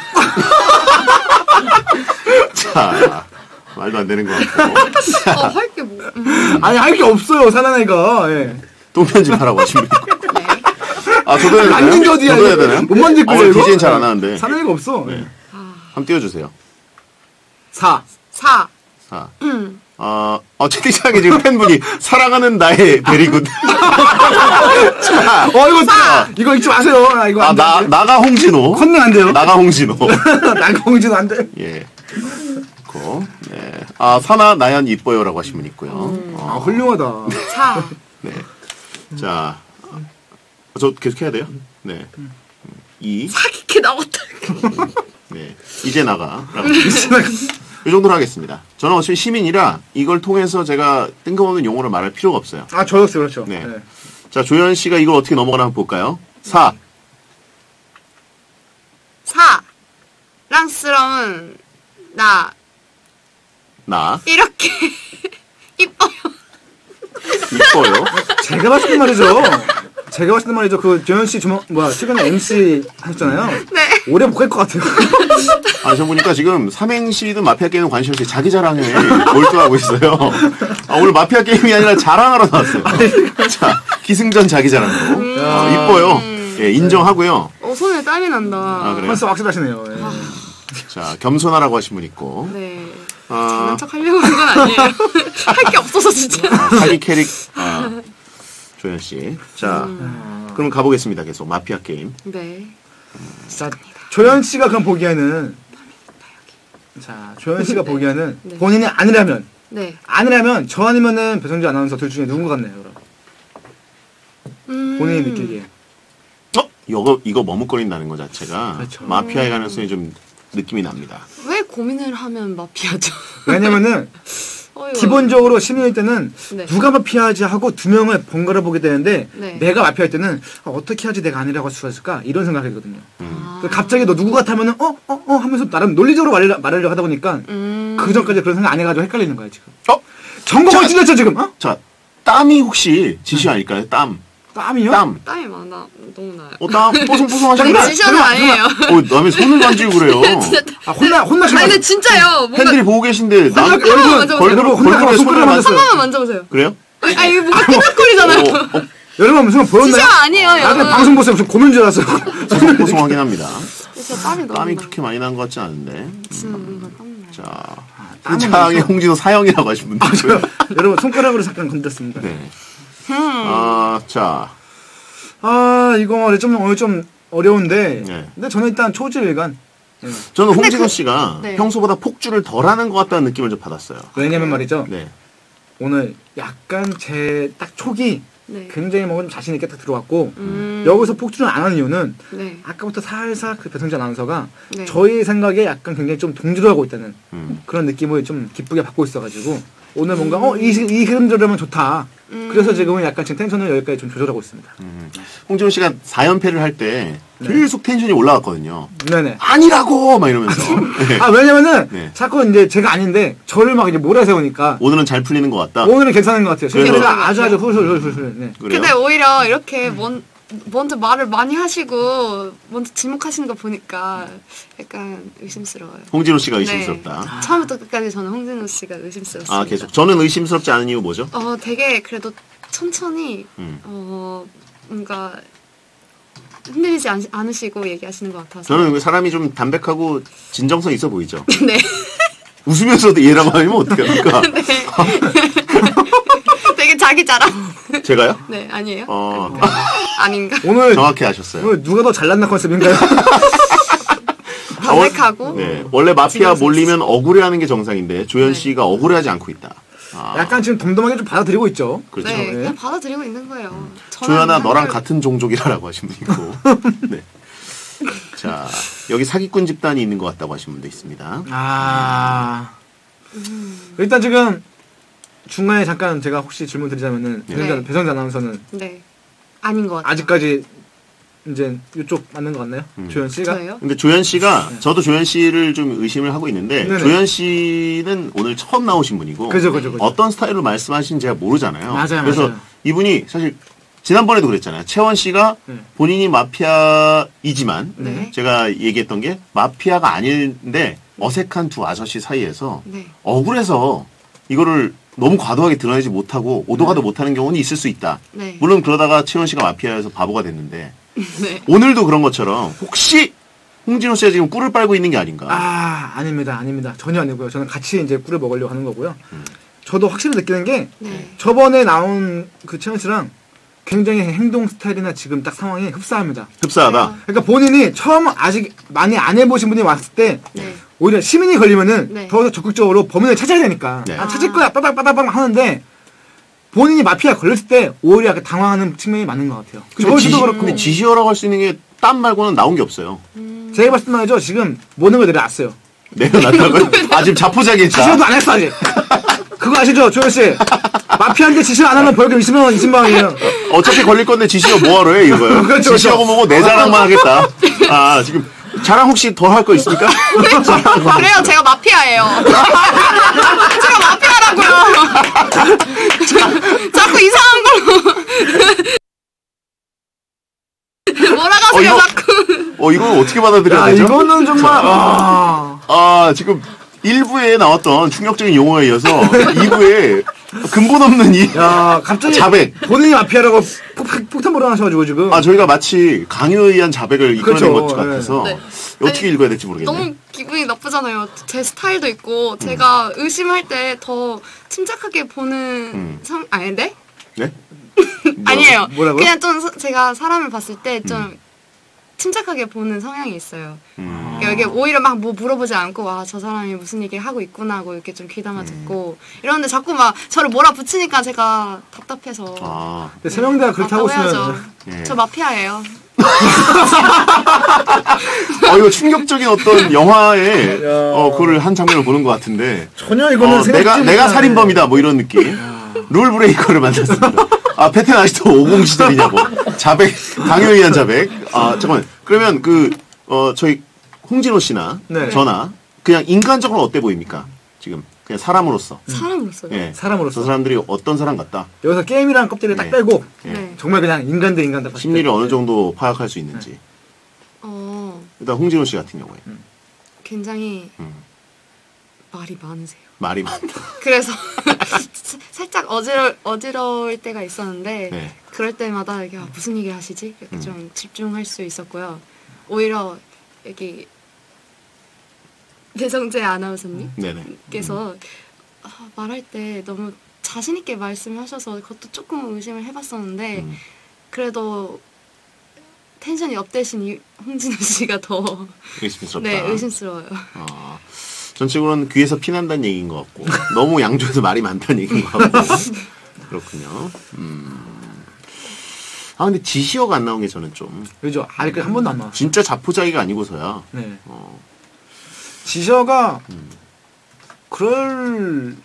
자, 말도 안 되는 것 같고. 자, 어할 게 뭐? 음. 아니, 할 게 없어요, 사나이가. 예. 또 편집하라고 하시면 네. 아, 저도 해야 되나요? 만든 게 어디야, 저도 해야 이거. 되나요? 못 만들 아, 거예요, 오늘 이거? 디제이는 잘 안 하는데. 사나이가 없어. 네. 아, 한번 띄워주세요. 사. 사. 사. 음. 어, 어, 채팅창에 지금 팬분이 사랑하는 나의 베리굿. 자, 어, 이거, 이거 읽지 마세요. 아, 이거 아, 안 돼. 나, 나가 홍진호. 컨닝 안 돼요. 나가 홍진호. 나공지도 안 돼. 예. 고 네. 아, 사나 나연 이뻐요라고 하신 분 있고요. 아, 어, 훌륭하다. 사. 네. 자, 어, 저 계속 해야 돼요? 네. 이. 사기캐 나왔다. 네. 이제 나가. 이 정도로 하겠습니다. 저는 어차피 시민이라 이걸 통해서 제가 뜬금없는 용어를 말할 필요가 없어요. 아, 저였어요, 그렇죠. 네. 네. 자, 조현 씨가 이걸 어떻게 넘어가나 한번 볼까요? 사. 사랑스러운 나 나. 이렇게 이뻐요. 이뻐요. 제가 봤을 때 말이죠. 제가 봤을 때 말이죠. 그 조현 씨 주먹 뭐야 최근에 엠씨 하셨잖아요. 네. 오래 못 갈 것 같아요. 아, 저 보니까 지금 삼행시든 마피아 게임은 관심 없이 자기 자랑에 몰두하고 있어요. 아, 오늘 마피아 게임이 아니라 자랑하러 나왔어요. 자, 기승전 자기 자랑으로. 아, 이뻐요. 예, 인정하고요. 어 손에 땀이 난다. 아, 그래요? 벌써 확실하시네요. 예. 자, 겸손하라고 하신 분 있고. 네. 아, 장난 척 하려고 한 건 아니에요. 할 게 없어서 진짜. 아, 사기 캐릭, 아, 조현 씨. 자, 그럼 가보겠습니다. 계속 마피아 게임. 네. 자, 조현 씨가 그럼 보기에는 자, 조현 씨가 보기에는 네. 본인이 아니라면 네. 아니라면 저 아니면은 배성주 아나운서 둘 중에 누군 것 같나요, 그럼? 음. 본인이 느끼기에. 어? 이거, 이거 머뭇거린다는 것 자체가 그렇죠. 마피아의 가능성이 좀 느낌이 납니다. 왜 고민을 하면 마피아죠? 왜냐면은 어이구. 기본적으로 시민일 때는 네. 누가 마피아지 하고 두 명을 번갈아 보게 되는데 네. 내가 마피아일 때는 아, 어떻게 하지 내가 아니라고 할 수가 있을까 이런 생각이거든요. 음. 그래서 갑자기 너 누구 같으면은 어 어 어 하면서 나름 논리적으로 말하려, 말하려고 하다 보니까 음. 그 전까지 그런 생각 안 해가지고 헷갈리는 거야 지금. 어? 점검을 자, 찔렸죠 지금. 어? 자, 땀이 혹시 지시 아닐까요? 땀. 땀이요? 땀. 땀이 많아. 너무 나요. 어, 땀 뽀송뽀송 하시는 잠깐만. 거. 지시는 아니에요. 어, 남의 손을 만지고 그래요. 아 혼나 혼나시면 아니 근데 진짜요. 뭔가 팬들이 보고 계신데 남 혼나 여러분 맞아, 맞아. 걸그룹 여러분 혼나가 걸그룹의 손가락 손을 만졌어요. 한 번만 만져보세요. 그래요? 아니, 아니 이거 뭔가 삐딱거리잖아요. 어, 어, 여러분 무슨 보였나요? 지시어 아니에요, 나중에 여러분. 방송 보세요. 무슨 고민 줄 알았어요. 보송하긴 합니다. 진짜 땀이 너무 땀이 나. 그렇게 많이 난 것 같지 않은데. 진짜 뭔가 땀나. 자, 땀은 장의 나죠. 홍진호 사형이라고 하신 분들. 아, 저요. 여러분 손가락으로 잠깐 건드렸습니다. 네. 아, 자, 아 이거 좀 오늘 좀 어려운데. 네. 근데 저는 일단 초지일간. 저는 홍진호 그- 씨가 네. 평소보다 폭주를 덜하는 것 같다는 느낌을 좀 받았어요. 왜냐면 말이죠. 네. 오늘 약간 제 딱 촉이 네. 굉장히 뭔가 좀 자신 있게 딱 들어왔고 음. 여기서 폭주를 안 하는 이유는 네. 아까부터 살살 그 배성재 아나운서가 네. 저희 생각에 약간 굉장히 좀 동조하고 있다는 음. 그런 느낌을 좀 기쁘게 받고 있어가지고 오늘 뭔가 어이 이 흐름대로면 좋다. 음. 그래서 지금은 약간 지금 텐션을 여기까지 좀 조절하고 있습니다. 음. 홍진호 씨가 사 연패를 할 때 네. 계속 텐션이 올라갔거든요. 네네. 아니라고! 막 이러면서. 네. 아 왜냐면은 네. 자꾸 이제 제가 아닌데 저를 막 이제 몰아세우니까 오늘은 잘 풀리는 것 같다. 오늘은 괜찮은 것 같아요. 그래서- 실제가 아주 아주 훌훌훌훌훌. 네. 그래요? 근데 오히려 이렇게 먼, 먼저 말을 많이 하시고 먼저 지목하시는 거 보니까 약간 의심스러워요. 홍진호 씨가 의심스럽다. 네. 처음부터 끝까지 저는 홍진호 씨가 의심스럽습니다. 아, 계속. 저는 의심스럽지 않은 이유 뭐죠? 어, 되게 그래도 천천히 음. 어, 뭔가 흔들리지 않, 않으시고 얘기하시는 것 같아서. 저는 사람이 좀 담백하고 진정성 있어 보이죠? 네. 웃으면서도 얘라고 하면 어떡합니까? 네. 되게 자기 자랑. 제가요? 네, 아니에요? 어, 아닌가? 오늘 정확히 하셨어요. 오늘 누가 더 잘났나 컨셉인가요? 담백하고. 네. 원래 마피아 진정성 몰리면 억울해하는 게 정상인데 조현 네. 씨가 억울해하지 않고 있다. 아, 약간 지금 덤덤하게 좀 받아들이고 있죠. 그렇죠. 네, 네. 그냥 받아들이고 있는 거예요. 저는 조현아 너랑 한결- 같은 종족이라고 하신 분 있고. 네. 자, 여기 사기꾼 집단이 있는 것 같다고 하신 분도 있습니다. 아 음. 일단 지금 중간에 잠깐 제가 혹시 질문 드리자면은 네. 배성재, 배성재 아나운서는 네. 아닌 것 같아요. 아직까지 이제 이쪽 맞는 것 같나요? 음. 조현 씨가? 저예요? 근데 조현 씨가 저도 조현 씨를 좀 의심을 하고 있는데 네네. 조현 씨는 오늘 처음 나오신 분이고 그죠 그죠 그죠. 어떤 스타일로 말씀하시는지 제가 모르잖아요. 맞아요, 그래서 맞아요. 이분이 사실 지난번에도 그랬잖아요. 채원 씨가 네. 본인이 마피아이지만 네. 제가 얘기했던 게 마피아가 아닌데 어색한 두 아저씨 사이에서 네. 억울해서 이거를 너무 과도하게 드러내지 못하고 오도가도 못하는 경우는 있을 수 있다. 네. 물론 그러다가 채원 씨가 마피아에서 바보가 됐는데 네. 오늘도 그런 것처럼 혹시 홍진호 씨가 지금 꿀을 빨고 있는 게 아닌가. 아 아닙니다 아닙니다 전혀 아니고요. 저는 같이 이제 꿀을 먹으려고 하는 거고요. 음. 저도 확실히 느끼는 게 네. 저번에 나온 그 채연 씨랑 굉장히 행동 스타일이나 지금 딱 상황이 흡사합니다. 흡사하다. 그러니까 본인이 처음 아직 많이 안 해보신 분이 왔을 때 네. 오히려 시민이 걸리면은 네. 더 적극적으로 범인을 찾아야 되니까 네. 아, 찾을 거야 빠닥빠닥빠닥 하는데 본인이 마피아 걸렸을 때 오히려 약간 당황하는 측면이 많은 것 같아요. 근데, 저도 지시, 그렇고 근데 지시어라고 할 수 있는 게 땀 말고는 나온 게 없어요. 제가 봤을 때 말이죠 지금 모든 걸 내려놨어요. 내려놨다고요? 아 지금 자포자기했다. 지시어도 안 했어 아직. 그거 아시죠 조현 씨? 마피아인데 지시어 안 하면 벌금 이십만 원 이십만 원이에요. 어차피 걸릴 건데 지시어 뭐하러 해 이거요. 그렇죠, 지시하고 뭐고 내 자랑만 하겠다. 아 지금 자랑 혹시 더 할 거 있습니까? 그래요, 제가 마피아예요. 제가 마피아라고요. 자꾸 이상한 걸로. 몰아가세요, 어, 이거- 자꾸. 어 이걸 어떻게 받아들여야 야 되죠? 이거는 정말 아. 아 지금 일 부에 나왔던 충격적인 용어에 이어서 이 부에 근본 없는 이. 야 갑자기 자백. 본인이 마피아라고 폭, 폭탄 몰아가셔가지고 지금. 아 저희가 마치 강요에 의한 자백을 이끌어낸 그렇죠. 것 같아서 네. 어떻게 아니, 읽어야 될지 모르겠네. 너무 기분이 나쁘잖아요. 제 스타일도 있고, 제가 의심할 때 더 침착하게 보는 음. 상, 아닌데? 네? 아니에요. 뭐라고요? 그냥 좀 사- 제가 사람을 봤을 때 좀 침착하게 보는 성향이 있어요. 음. 그러니까 이게 오히려 막 뭐 물어보지 않고 와 저 사람이 무슨 얘기를 하고 있구나 하고 이렇게 좀 귀담아 듣고 이러는데 자꾸 막 저를 몰아붙이니까 제가 답답해서 아 근데 세명대가 그렇게 하고 답답해야죠. 있으면 예. 저 마피아예요. 어 이거 충격적인 어떤 영화에 야. 어 그걸 한 장면을 보는 것 같은데 전혀 이거는 어, 생각지 내가 내가 못한- 살인범이다 뭐 이런 느낌. 룰 브레이커를 만났습니다. 아 패텐 아직도 오공 시절이냐고. 자백 강요에 의한 자백. 아 잠깐만 그러면 그 어 저희 홍진호 씨나 네. 저나 그냥 인간적으로 어때 보입니까? 지금 그냥 사람으로서. 사람으로서요. 예. 사람으로서. 저 사람들이 어떤 사람 같다. 여기서 게임이라는 껍데기를 딱 네. 빼고 예. 네. 정말 그냥 인간 대 인간 딱 봤을 심리를 때. 어느 정도 파악할 수 있는지. 어, 일단 홍진호 씨 같은 경우에 굉장히 음. 말이 많으세요. 말이 많다. 그래서 살짝 어지러 어지러울 때가 있었는데 네. 그 그럴 때마다 이게 아, 무슨 얘기를 하시지? 이렇게 음. 좀 집중할 수 있었고요. 오히려 여기 배성재 아나운서님께서 네네. 아, 말할 때 너무 자신 있게 말씀하셔서 그것도 조금 의심을 해봤었는데 음. 그래도 텐션이 업되신 이 홍진호 씨가 더 의심스럽다. 네, 의심스러워요. 어, 전체적으로는 귀에서 피난다는 얘기인 것 같고 너무 양쪽에서 말이 많다는 얘기인 것 같고 그렇군요. 음. 아 근데 지시어가 안 나온 게 저는 좀 그죠? 아직까지 한 번도 안 나왔어요. 진짜 자포자기가 아니고서야. 네. 어, 지셔가 음. 그럴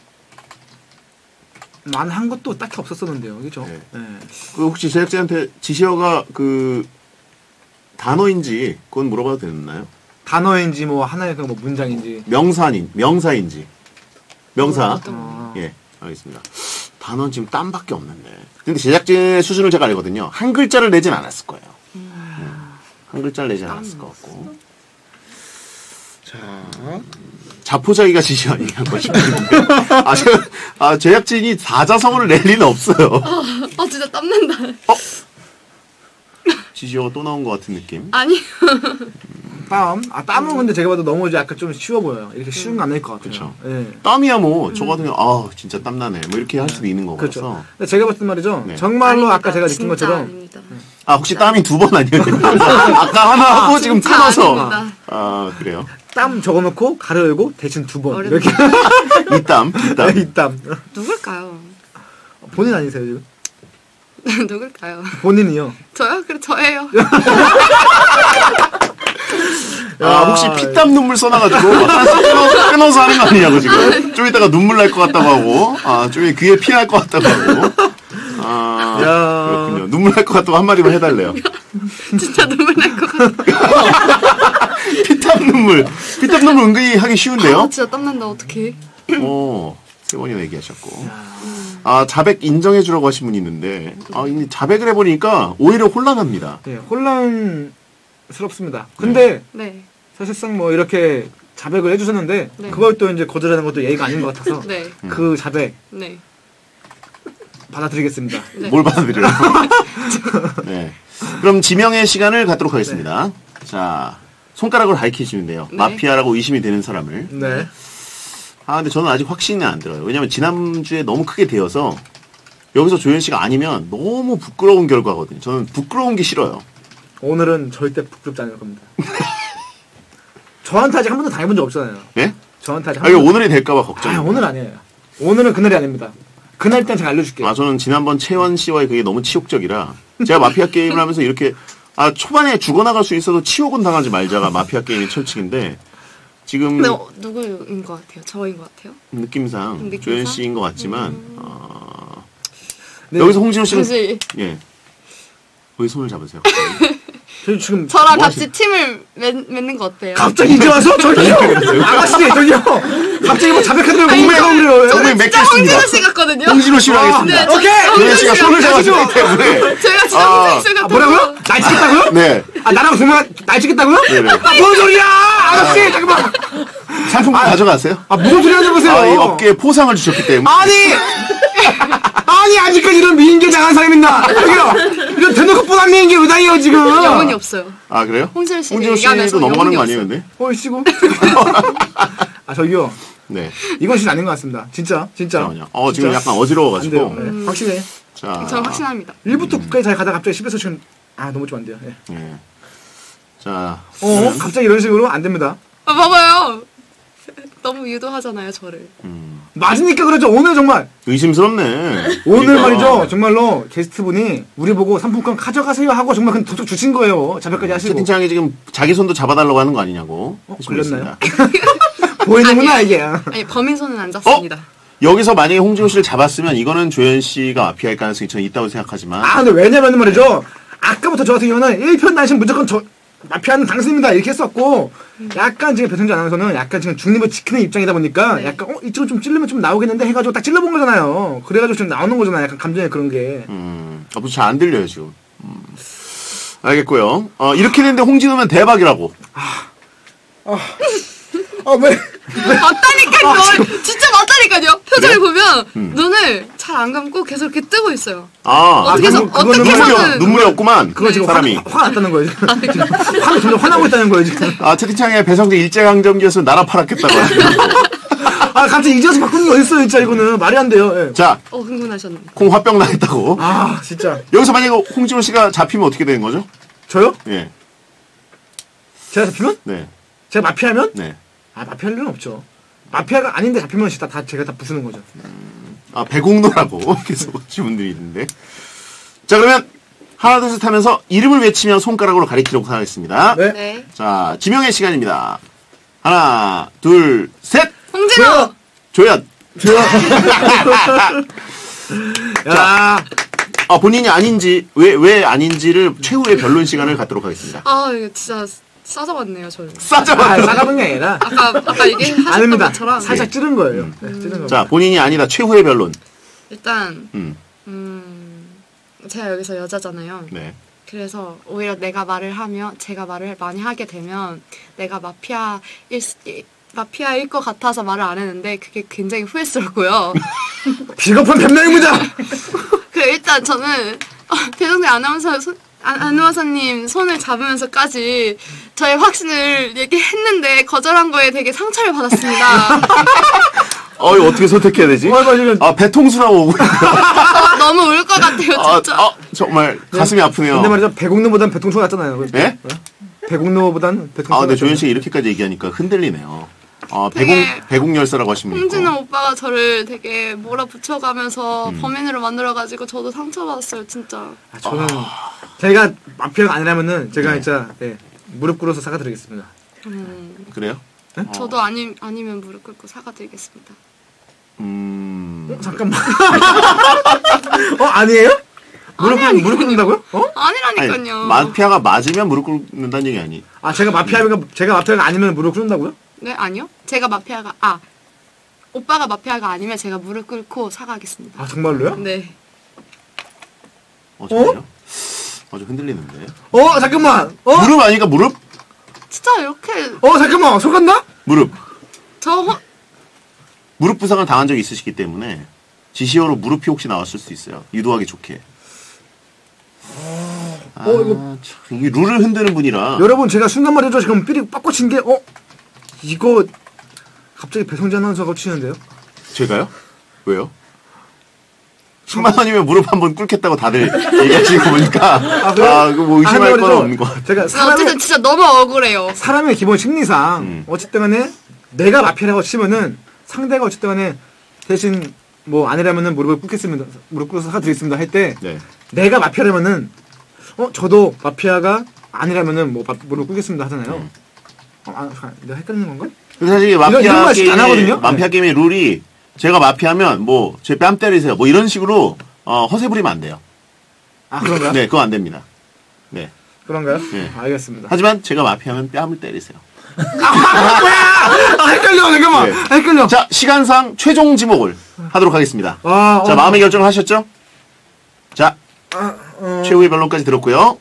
만한 것도 딱히 없었었는데요. 그죠? 네. 네. 그 혹시 제작진한테 지시어가 그 단어인지 그건 물어봐도 되나요? 단어인지 뭐 하나의 그 뭐 문장인지. 명사인 명사인지 명사. 어떤 아, 예, 알겠습니다. 단어는 지금 땀밖에 없는데. 근데 제작진의 수준을 제가 알거든요. 한 글자를 내진 않았을 거예요. 음. 한 글자를 내진 않았을 것 같고. 자, 자포자기가 지시 아니냐고 싶은데. 아, 제가, 아, 제작진이 사자성어를 낼 리는 없어요. 아 진짜 땀난다. 지시어가 또 나온 것 같은 느낌. 아니 땀. 아, 땀은 근데 제가 봐도 너무 이제 약간 좀 쉬워 보여요. 이렇게 쉬운 거 아닐 것 같아요. 그쵸. 예. 땀이야 뭐, 저 같은 경우, 아, 진짜 땀나네. 뭐 이렇게 할 수도 있는 거라서. 그렇죠. 근데 제가 봤을 때 말이죠. 네. 정말로 아닙니다. 아까 제가 느낀 진짜 것처럼 아닙니다. 아, 혹시 땀이 두 번 아니었나요? 아까 하나 하고 지금 진짜 끊어서. 아닙니다. 아, 그래요. 땀 적어놓고 가로 열고 대신 두 번. 어렵네. 이렇게. 이 땀, 이 땀. 이 땀. 누굴까요? 본인 아니세요, 지금? 누굴까요? 본인이요. 저요? 그래 저예요. 아, 혹시 피땀 눈물 써놔가지고 끊어, 끊어서 하는 거 아니냐고 지금. 좀 이따가 눈물 날 것 같다고 하고, 아, 좀 귀에 피 날 것 같다고 하고. 아, 야. 그렇군요. 눈물 날 것 같다고 한마디만 해달래요. 진짜 눈물 날 것 같아. 피땀 눈물. 피땀 눈물 은근히 하기 아, 쉬운데요? 진짜 땀난다. 어떡해. 어, 세 번이나 얘기하셨고. 아, 자백 인정해주라고 하신 분이 있는데, 아, 이 자백을 해보니까 오히려 혼란합니다. 네, 혼란스럽습니다. 근데 네. 사실상 뭐 이렇게 자백을 해주셨는데 네. 그걸 또 이제 거절하는 것도 예의가 아닌 것 같아서 네. 그 자백 네. 받아드리겠습니다. 네. 뭘 받아들여요? 네. 그럼 지명의 시간을 갖도록 하겠습니다. 자, 손가락으로 가리키시면 돼요. 네. 마피아라고 의심이 되는 사람을. 네. 아, 근데 저는 아직 확신이 안 들어요. 왜냐면 지난주에 너무 크게 되어서 여기서 조현 씨가 아니면 너무 부끄러운 결과거든요. 저는 부끄러운 게 싫어요. 오늘은 절대 부끄럽지 않을 겁니다. 저한테 아직 한 번도 당해본 적 없잖아요. 예? 저한테 아직 아, 한 이거 번도. 오늘이 될까봐 걱정. 아, 오늘 아니에요. 오늘은 그날이 아닙니다. 그날 일단 제가 알려줄게요. 아, 저는 지난번 채원 씨와의 그게 너무 치욕적이라 제가 마피아 게임을 하면서 이렇게 아, 초반에 죽어나갈 수 있어도 치욕은 당하지 말자가 마피아 게임의 철칙인데 지금 근데 어, 누구인 것 같아요? 저인 것 같아요? 느낌상, 느낌상? 조현 씨인 것 같지만 음. 어, 네. 여기서 홍진호 씨는 그지 예. 거기 손을 잡으세요. 저 지금 저랑 뭐 같이 팀을 맺, 맺는 거 어때요? 갑자기 이제 와서 저기요. 아가씨 저기요. 갑자기 뭐 자백하더라고 아니, 공부해가 정말 그래요. 진짜 맺겠습니다. 홍진호 씨 같거든요. 홍진호 씨로 하겠습니다. 네, 저- 오케이. 조현 홍진호 씨가 씨랑 손을 잡아주기 가시죠. 때문에 제가 진짜 아, 홍진호 씨 같아서 아, 뭐라고요? 날 찍겠다고요? 네. 아 나랑 정말 날 찍겠다고요? 네네. 아, 뭔 소리야! 아가씨 잠깐만. 상품권 가져가세요. 아 무슨 소리 하지 보세요. 아, 이 업계에 포상을 주셨기 때문에 아니! 아니, 아직까지 이런 미인계 당한 사람이 있나? 저기요! 이거 대놓고 뻔한 미인계 의당이에요, 지금! 영혼이 없어요. 아, 그래요? 홍진호 씨 홍진호 얘기하면서 씨도 넘어가는 거 영혼이 아니에요, 근데? 어이씨고. 아, 저기요. 네. 이건 진짜 아닌 것 같습니다. 진짜, 진짜. 잠깐만요. 어, 지금 진짜. 약간 안 어지러워가지고. 돼요. 네. 확실해. 자. 저는 확신합니다. 일부터 국가에 잘 가다가 갑자기 십에서 지금, 아, 너무 좀 안 돼요. 예. 예. 자. 어, 갑자기 이런 식으로 안 됩니다. 아, 봐봐요. 너무 유도하잖아요, 저를. 음. 맞으니까 그러죠. 오늘 정말. 의심스럽네. 오늘 그러니까. 말이죠. 정말로 게스트분이 우리 보고 상품권 가져가세요 하고 정말 그냥 툭툭 주신 거예요. 자백까지 하시고. 채팅창에 지금 자기 손도 잡아달라고 하는 거 아니냐고. 어, 하시고 걸렸나요? 있습니다. 보이는구나, 아니에요. 이게. 아니, 범인 손은 안 잡습니다. 여기서 만약에 홍진호 씨를 잡았으면 이거는 조현 씨가 마피아일 가능성이 저는 있다고 생각하지만. 아, 근데 왜냐면 말이죠. 아까부터 저 같은 경우는 일편단심 무조건 저, 마피아는 당신입니다. 이렇게 했었고, 약간 지금 배성재 아나운서는 약간 지금 중립을 지키는 입장이다 보니까, 네. 약간, 어, 이쪽을 좀 찔르면 좀 나오겠는데 해가지고 딱 찔러본 거잖아요. 그래가지고 지금 나오는 거잖아요. 약간 감정에 그런 게. 음. 아, 잘 안 들려요, 지금. 음. 알겠고요. 어, 이렇게 됐는데 홍진호면 대박이라고. 아, 왜, 맞다니까요. 진짜 맞다니까요. 표정을 그래? 보면 음. 눈을 잘 안 감고 계속 이렇게 뜨고 있어요. 아, 어떻게 해서- 그건 어떻게 눈물이, 해서는- 없- 눈물이 없구만. 그거 지금 사람이. 화, 화가 났다는 거예요. 지금 화, 점점 화나고 있다는 거예요, 지금. 아, 채팅창에 배성재 일제강점기였으면 나라 팔았겠다고 하시네요. 아, 갑자기 이제와서 바꾸는 게 어딨어요, 진짜 이거는. 말이 안 돼요. 예. 자, 어 흥분하셨네. 콩 화병 나겠다고. 아, 진짜. 여기서 만약에 홍진호 씨가 잡히면 어떻게 되는 거죠? 저요? 예. 제가 잡히면? 네. 제가 마피아면? 네. 아, 마피아할 일은 없죠. 마피아가 아닌데 잡히면 진짜 다 제가 다 부수는 거죠. 아, 배공노라고 계속 오신 분들이 있는데. 자, 그러면 하나, 둘, 셋 하면서 이름을 외치며 손가락으로 가리키도록 하겠습니다. 네. 네. 자, 지명의 시간입니다. 하나, 둘, 셋! 홍진호. 조연! 야, 아, 본인이 아닌지, 왜, 왜 아닌지를 최후의 변론 시간을 갖도록 하겠습니다. 아 이거 진짜 싸잡았네요 저를. 아, 싸잡아! 싸가는 게 아니라. 아까 아까 얘기하셨던 아닙니다. 것처럼 살짝 찌른 거예요. 네, 찌른 거. 자, 본인이 아니다. 최후의 변론. 일단 음, 음 제가 여기서 여자잖아요. 네. 그래서 오히려 내가 말을 하면 제가 말을 많이 하게 되면 내가 마피아일 수- 이- 마피아일 것 같아서 말을 안 했는데 그게 굉장히 후회스럽고요. 비겁한 변명입니다. 그 일단 저는 배성재 아나운서 손, 아, 아나운서님 손을 잡으면서까지 저의 확신을 얘기했는데 거절한 거에 되게 상처를 받았습니다. 어, 이거 어떻게 선택해야 되지? 어, 이거 지금. 아, 배통수라고 오고 있네요. 어, 너무 울 것 같아요 아, 진짜. 아, 정말 가슴이 아프네요. 근데 말이죠. 배공로보단 배통수가 낫잖아요. 네? 배공로보단 배통수가 아, 근데 낫잖아요. 조현 씨가 이렇게까지 얘기하니까 흔들리네요. 아, 되게 배공, 배공열사라고 하신 분 있고. 홍진호 오빠가 저를 되게 몰아붙여가면서 음. 범인으로 만들어가지고 저도 상처받았어요 진짜. 아, 저는 제가 마피아가 아니라면은 제가 진짜 예, 무릎 꿇어서 사과드리겠습니다. 음, 그래요? 저도 아니, 아니면 무릎 꿇고 사과드리겠습니다. 음. 어, 잠깐만. 어, 아니에요? 무릎, 아니, 아니, 무릎 꿇는다고요? 어? 아니, 아니라니까요. 마피아가 맞으면 무릎 꿇는다는 얘기 아니. 아, 제가 마피아가, 제가 마피아가 아니면 무릎 꿇는다고요? 네 아니요. 제가 마피아가 아 오빠가 마피아가 아니면 제가 무릎 꿇고 사과하겠습니다. 아, 정말로요? 네. 어, 정말요? 어, 좀 흔들리는데. 어, 잠깐만. 어? 무릎 아니까 무릎? 진짜 이렇게 어, 잠깐만. 속았나? 무릎. 저 호, 무릎 부상을 당한 적이 있으시기 때문에 지시어로 무릎이 혹시 나왔을 수 있어요. 유도하기 좋게. 아, 어, 이거- 참, 이게 룰을 흔드는 분이라. 여러분, 제가 순간 말이죠. 지금 삐리 빡 꽂힌 게, 어? 이거, 갑자기 배성재 아나운서가 치는데요? 제가요? 왜요? 십만 원이면 무릎 한번 꿇겠다고 다들 얘기하시는 거 보니까 아, 그래요? 이거 뭐 의심할 아, 건 말이죠. 없는 것 같아요. 제가 어쨌든 사람의, 진짜 너무 억울해요. 사람의 기본 심리상, 음. 어쨌든 간에, 내가 마피아라고 치면은, 상대가 어쨌든 간에, 대신, 뭐, 아니라면은 무릎을 꿇겠습니다. 무릎 꿇어서 사과드리겠습니다. 할 때, 네. 내가 마피아라면은, 어, 저도 마피아가 아니라면은, 뭐, 마- 무릎 꿇겠습니다 하잖아요. 음. 어, 아, 잠깐, 내가 헷갈리는 건가? 근데 사실 이게 이런 마피아 말씀 안 게임의, 하거든요? 마피아 네. 게임의 룰이 제가 마피아면 뭐 제 뺨 때리세요. 뭐 이런 식으로 어, 허세 부리면 안 돼요. 아, 그런가요? 네, 그거 안 됩니다. 네. 그런가요? 네. 알겠습니다. 하지만 제가 마피아면 뺨을 때리세요. 아, 헷갈려, 잠깐만. 네. 아, 헷갈려. 자, 시간상 최종 지목을 하도록 하겠습니다. 아, 자, 어, 마음의 결정을 하셨죠? 자, 아, 어, 최후의 변론까지 들었고요.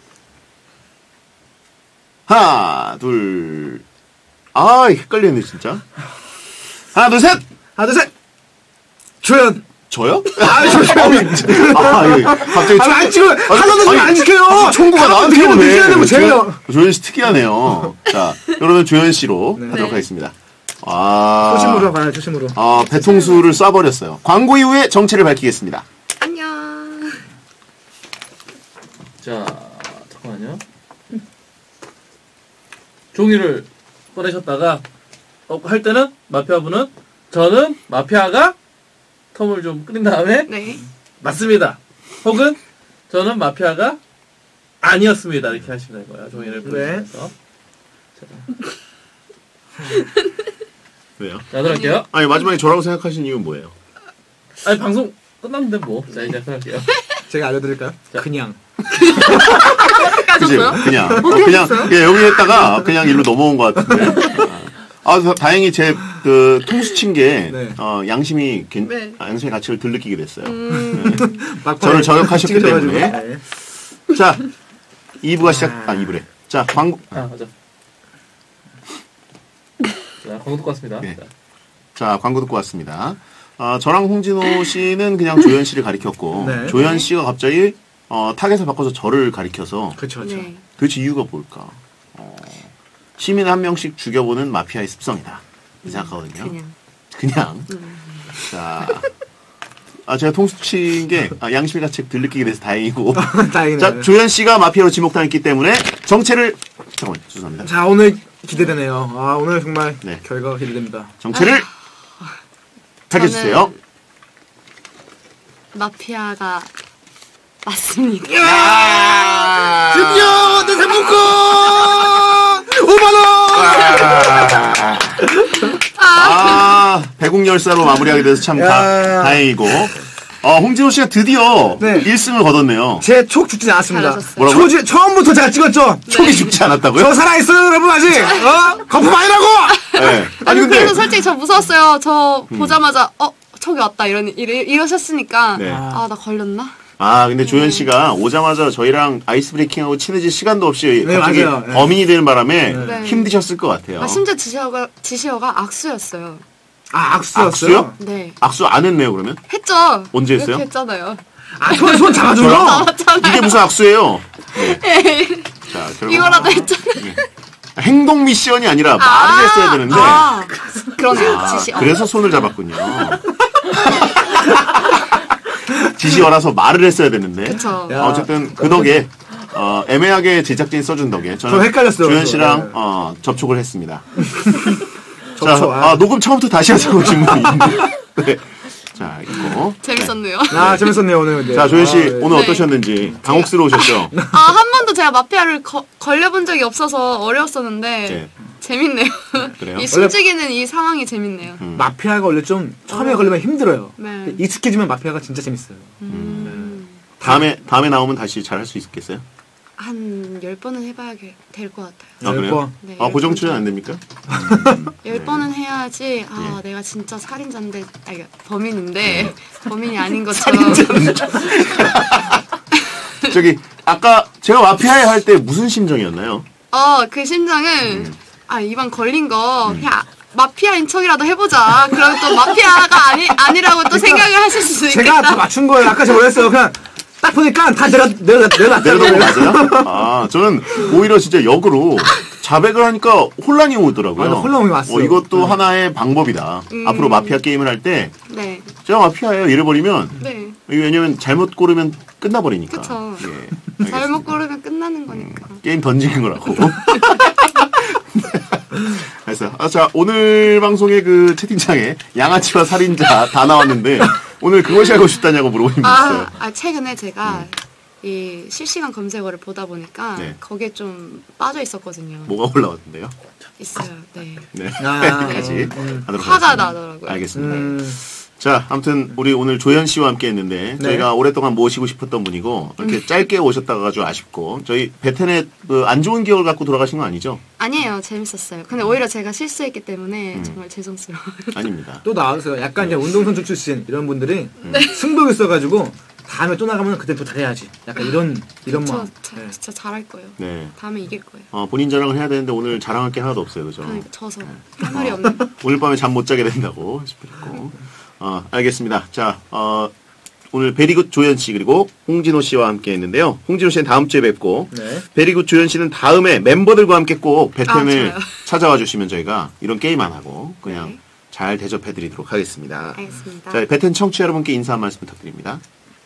하나, 둘, 아, 헷갈리네, 진짜. 하나, 둘, 셋! 하나, 둘, 셋! 조연! 저요? 아, 저, 조연! 아, 이거 갑자기 아, 안 지켜요! 하나도 아니, 안 지켜요! 아, 총구가 하나도 나한테 지켜요, 오네. 지켜야 되고, 제가. 조현, 조현 씨 특이하네요. 자, 그러면 조현 씨로 네. 하도록 네. 하겠습니다. 아, 초심으로 가요, 초심으로. 아, 배통수를 쏴버렸어요. 광고 이후에 정체를 밝히겠습니다. 안녕. 자, 잠깐만요. 종이를 꺼내셨다가 어, 할 때는 마피아분은 저는 마피아가 텀을 좀 끓인 다음에 네. 맞습니다. 혹은 저는 마피아가 아니었습니다. 이렇게 하시면 되는 거예요. 종이를 보여주면서. 왜요? 자, 들어갈게요. 아니, 마지막에 저라고 생각하신 이유는 뭐예요? 아니, 방송 끝났는데 뭐. 자, 이제 들어갈게요. 제가 알려드릴까요? 자. 그냥. 그죠? 그냥. 어, 그냥, 그냥 여기 했다가 그냥 일로 넘어온 것 같은데. 아, 다- 다행히 제 그 통수 친 게, 네. 어, 양심이, 괜- 네. 아, 양심의 가치를 덜 느끼게 됐어요. 음, 막판에 저를 저격하셨기 찍으셔가지고. 때문에. 네. 자, 이 부가 시작, 아, 이 부래. 자, 광고, 아, 맞아. 자, 광고 듣고 왔습니다. 네. 자. 자, 광고 듣고 왔습니다. 아, 저랑 홍진호 씨는 그냥 조현 씨를 가리켰고, 네. 조현 씨가 갑자기 어, 타겟을 바꿔서 저를 가리켜서 그렇죠, 그렇죠. 네. 도대체 이유가 뭘까? 어, 시민 한 명씩 죽여보는 마피아의 습성이다. 이 생각하거든요. 그냥. 그냥. 자, 아, 제가 통수 친 게 아, 양심가책 들리게 돼서 다행이고. 다행이네요. 자, 조현 씨가 마피아로 지목당했기 때문에 정체를 잠깐만요, 죄송합니다. 자, 오늘 기대되네요. 아, 오늘 정말 네. 결과가 기대됩니다. 정체를 밝혀주세요. 저는 마피아가 맞습니다. 드디어 내 상품권 오만 원! 아, 배국열사로 마무리하게 돼서 참 다, 야. 다행이고. 어, 홍진호 씨가 드디어 네. 일 승을 거뒀네요. 제 촉 죽지 않았습니다. 잘하셨어요. 뭐라고? 초지, 처음부터 제가 찍었죠? 촉이 죽지 않았다고요? 저 살아있어요, 여러분, 아직! 어? 거품 아니라고! 네. 아니, 아니 근데. 그래서 솔직히 저 무서웠어요. 저 보자마자 어 촉이 왔다 이런 이러, 이러셨으니까 네. 아 나 걸렸나? 아, 근데 조현 씨가 오자마자 저희랑 아이스 브레이킹하고 친해질 시간도 없이 네, 갑자기 맞아요. 네. 범인이 되는 바람에 네. 힘드셨을 것 같아요. 아, 심지어 지시어가 지시어가 악수였어요. 아, 악수였어요? 악수요? 네. 악수 안 했네요, 그러면? 했죠. 언제 했어요? 이렇게 했잖아요. 아, 손, 손 잡아준 거? 맞잖아요. 이게 무슨 악수예요? 네. 자, 결국 이거라도 했잖아요. 행동 미션이 아니라 말을 아, 했어야 되는데. 아, 그러네요. 아, 지시어. 그래서 손을 잡았군요. 지시어라서 말을 했어야 되는데. 그쵸. 야. 어쨌든 그 덕에 어, 애매하게 제작진이 써준 덕에 저는 저 헷갈렸어요, 조현 그래서. 씨랑 네. 어, 접촉을 했습니다. 자, 접촉, 아. 아, 녹음 처음부터 다시 하자고 질문이 있는데. 네. 자, 이거. 재밌었네요. 아, 재밌었네요, 오늘. 근데. 자, 조현 씨 아, 네. 오늘 네. 어떠셨는지 당혹스러우셨죠? 아, 한 번도 제가 마피아를 거, 걸려본 적이 없어서 어려웠었는데 네. 재밌네요. 그래요? 이 숨죽이는 이 상황이 재밌네요. 음. 마피아가 원래 좀 처음에 어. 걸리면 힘들어요. 네. 익숙해지면 마피아가 진짜 재밌어요. 음, 다음에 다음에 나오면 다시 잘할 수 있겠어요? 한 열 번은 해봐야 될 것 같아요. 아, 열 그래요? 번. 네, 아, 고정 출연 안 됩니까? 열 번은 해야지. 아, 내가 진짜 살인자인데, 아니 범인인데 범인이 아닌 것처럼. 저기 아까 제가 마피아에 할 때 무슨 심정이었나요? 어, 그 심장은 아 이번 걸린 거 그냥 아, 마피아인 척이라도 해보자. 그러면 또 마피아가 아니 아니라고 또 생각을 하실 수 있겠다. 제가 다 맞춘 거예요. 아까 제가 원했어요. 그냥 딱 보니까 다 내가, 내가, 내가 내려놓은 거 놨다고. 맞아요? 아, 저는 오히려 진짜 역으로 자백을 하니까 혼란이 오더라고요. 맞아, 혼란이 왔어요. 어, 이것도 네. 하나의 방법이다. 음. 앞으로 마피아 게임을 할 때 네, 제가 마피아예요. 이래버리면 네. 왜냐면 잘못 고르면 끝나버리니까. 그쵸. 예, 알겠습니다. 잘못 고르면 끝나는 거니까. 게임 던지는 거라고. 그래서 아, 자 오늘 방송의 그 채팅창에 양아치와 살인자 다 나왔는데 오늘 그것이 알고 싶다냐고 물어보는 분 있어요. 아, 아 최근에 제가 이 실시간 검색어를 보다 보니까 네. 거기에 좀 빠져 있었거든요. 뭐가 올라왔는데요? 있어요. 네. 네. 아, 여기까지 음. 하도록 화가 하겠습니다. 나더라고요. 알겠습니다. 음, 자, 아무튼 우리 오늘 조현 씨와 함께 했는데 네. 저희가 오랫동안 모시고 싶었던 분이고 이렇게 짧게 오셨다가 아주 아쉽고 저희 베텐의 그 안 좋은 기억을 갖고 돌아가신 거 아니죠? 아니에요. 재밌었어요. 근데 오히려 제가 실수했기 때문에 음. 정말 죄송스러워요. 아닙니다. 또 나와주세요. 약간 이제 운동선수 출신 이런 분들이 네. 승부욕 있어가지고 다음에 또 나가면 그때 또 잘해야지. 약간 이런, 이런 저, 마음. 저 네. 진짜 잘할 거예요. 네. 다음에 이길 거예요. 어, 본인 자랑을 해야 되는데 오늘 자랑할 게 하나도 없어요. 그죠? 그러니까 져서 할 말이 없네. 오늘 밤에 잠 못 자게 된다고 싶었고. 어, 알겠습니다. 자, 어, 오늘 베리굿 조현 씨 그리고 홍진호 씨와 함께 했는데요. 홍진호 씨는 다음 주에 뵙고 네. 베리굿 조현 씨는 다음에 멤버들과 함께 꼭 베텐을 아, 좋아요. 찾아와 주시면 저희가 이런 게임 안 하고 그냥 네. 잘 대접해 드리도록 하겠습니다. 알겠습니다. 자, 베텐 청취자 여러분께 인사 한 말씀 부탁드립니다.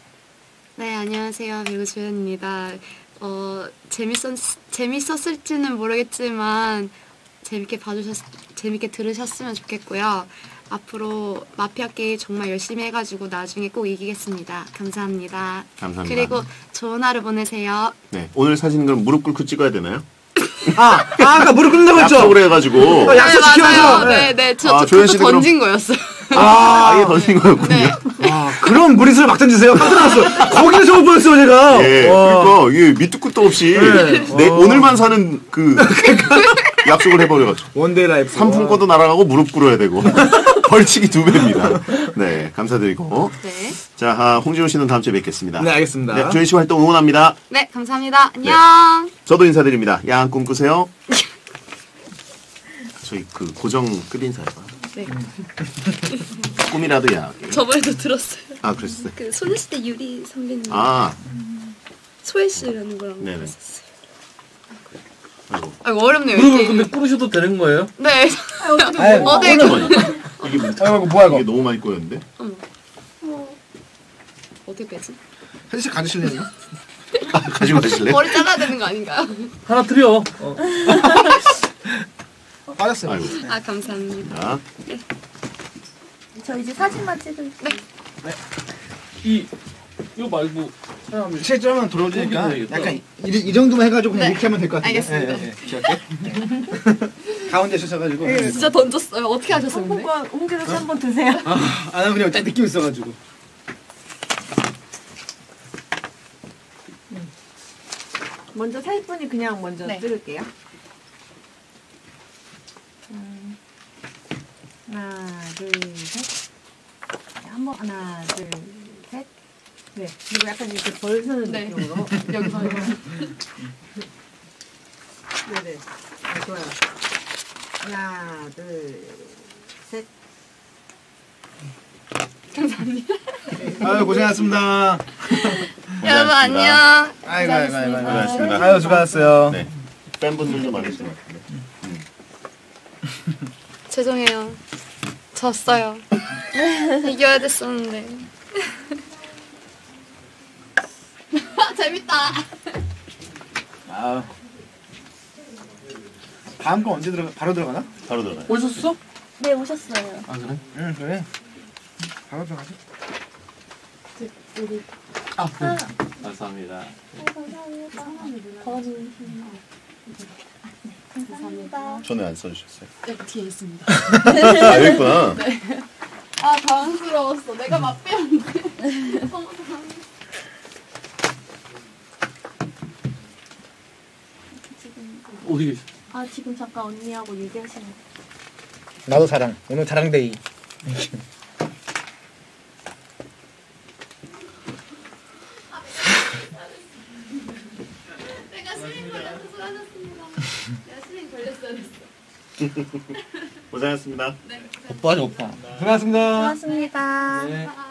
네, 안녕하세요. 배우 주현입니다. 어, 재밌었, 재밌었을지는 모르겠지만, 재밌게 봐주셨, 재밌게 들으셨으면 좋겠고요. 앞으로 마피아 게임 정말 열심히 해가지고 나중에 꼭 이기겠습니다. 감사합니다. 감사합니다. 그리고 좋은 하루 보내세요. 네, 오늘 사진은 그럼 무릎 꿇고 찍어야 되나요? 아, 아, 아까 무릎 꿇는다고 했죠? 약속을 해가지고 어, 약속 네, 지켜야죠. 맞아요. 네. 네, 네. 저, 아, 저 조현 그것도 씨도 그럼- 던진 거였어요. 아, 아예 던진 거였군요. 네. 아, 그런 무리수를 막 던지세요? 깜짝 놀랐어. 거기서 저거 보였어요, 제가. 예, 와. 그러니까 이게 밑도 끝도 없이 네. 내 어. 오늘만 사는 그 약속을 해버려가지고 원데이 라이프. 상품권도 날아가고 무릎 꿇어야 되고 벌칙이 두 배입니다. 네, 감사드리고 네. 자 아, 홍진호 씨는 다음 주에 뵙겠습니다. 네, 알겠습니다. 네, 조현 씨 활동 응원합니다. 네, 감사합니다. 안녕. 저도 인사드립니다. 야한 꿈 꾸세요. 저희 그 고정 끝인사요. 네. 꿈이라도 야. 저번에도 들었어요. 아 그랬어요. 그 소녀시대 유리 선배님 아 소혜 씨라는 거랑 네네. 봤었어요. 아이고. 아이고 어렵네요. 무릎을 이게. 근데 꿇으셔도 되는 거예요? 네. 아유, 어, 네. 잠깐만요. 이게 뭐, 아이고, 뭐야, 이거. 이게 너무 많이 꼬였는데? 어머. 어. 어떻게 빼지? 한씩 가지실래요? 아, 가지고 가실래요? 머리 잘라야 되는 거 아닌가요? 하나 드려. 어. 빠졌어요. 아이고. 아 감사합니다. 자, 저 이제 사진만 찍을. 네. 이 이거 말고 사람이 실점은 들어오니까 옮기면 약간 이, 이 정도만 해가지고 그냥 네. 이렇게 하면 될 것 같아요. 알겠습니다. 예, 예, 예. 기억해? 가운데 쓰셔가지고. 진짜 던졌어요. 어떻게 하셨어요? 근데? 한번 홍기도 씨 한번 드세요. 아, 나는 그냥 느낌 있어가지고. 먼저 살 분이 그냥 먼저 네. 찍을게요. 음, 하나, 둘, 셋. 네, 한번 하나, 둘, 셋. 네. 그리고 약간 이렇게 벌서는 네. 느낌으로. 여기서 이거. 네네. 네, 좋아요. 하나, 둘, 셋. 아유, 고생하셨습니다. 여러분 안녕. 아이고, 아이고, 아이고. 아이고. 고생하셨습니다. 아유, 수고하셨어요. 네. 팬분들도 많으신 것 같은데. 죄송해요. 졌어요. 이겨야 됐었는데. 재밌다. 아. 다음 거 언제 들어가? 바로 들어가나? 바로 들어가요. 오셨어? 네, 오셨어요. 아 그래? 응, 그래. 바로 들어가죠. 아, 네. 감사합니다. 저는 안 써주셨어요. 여기 뒤에 있습니다. 아, 여기 있구나. 아 당황스러웠어. 내가 맛배웠는데. 어디 계시? 아, 지금 잠깐 언니하고 얘기하시는 거. 나도 자랑. 오늘 자랑데이. 내가 실행 걸려서 수고하셨습니다. 내가 실행 걸렸어야 됐어. 고생하셨습니다. 오빠지 오빠. 수고하셨습니다. 고맙습니다. 네.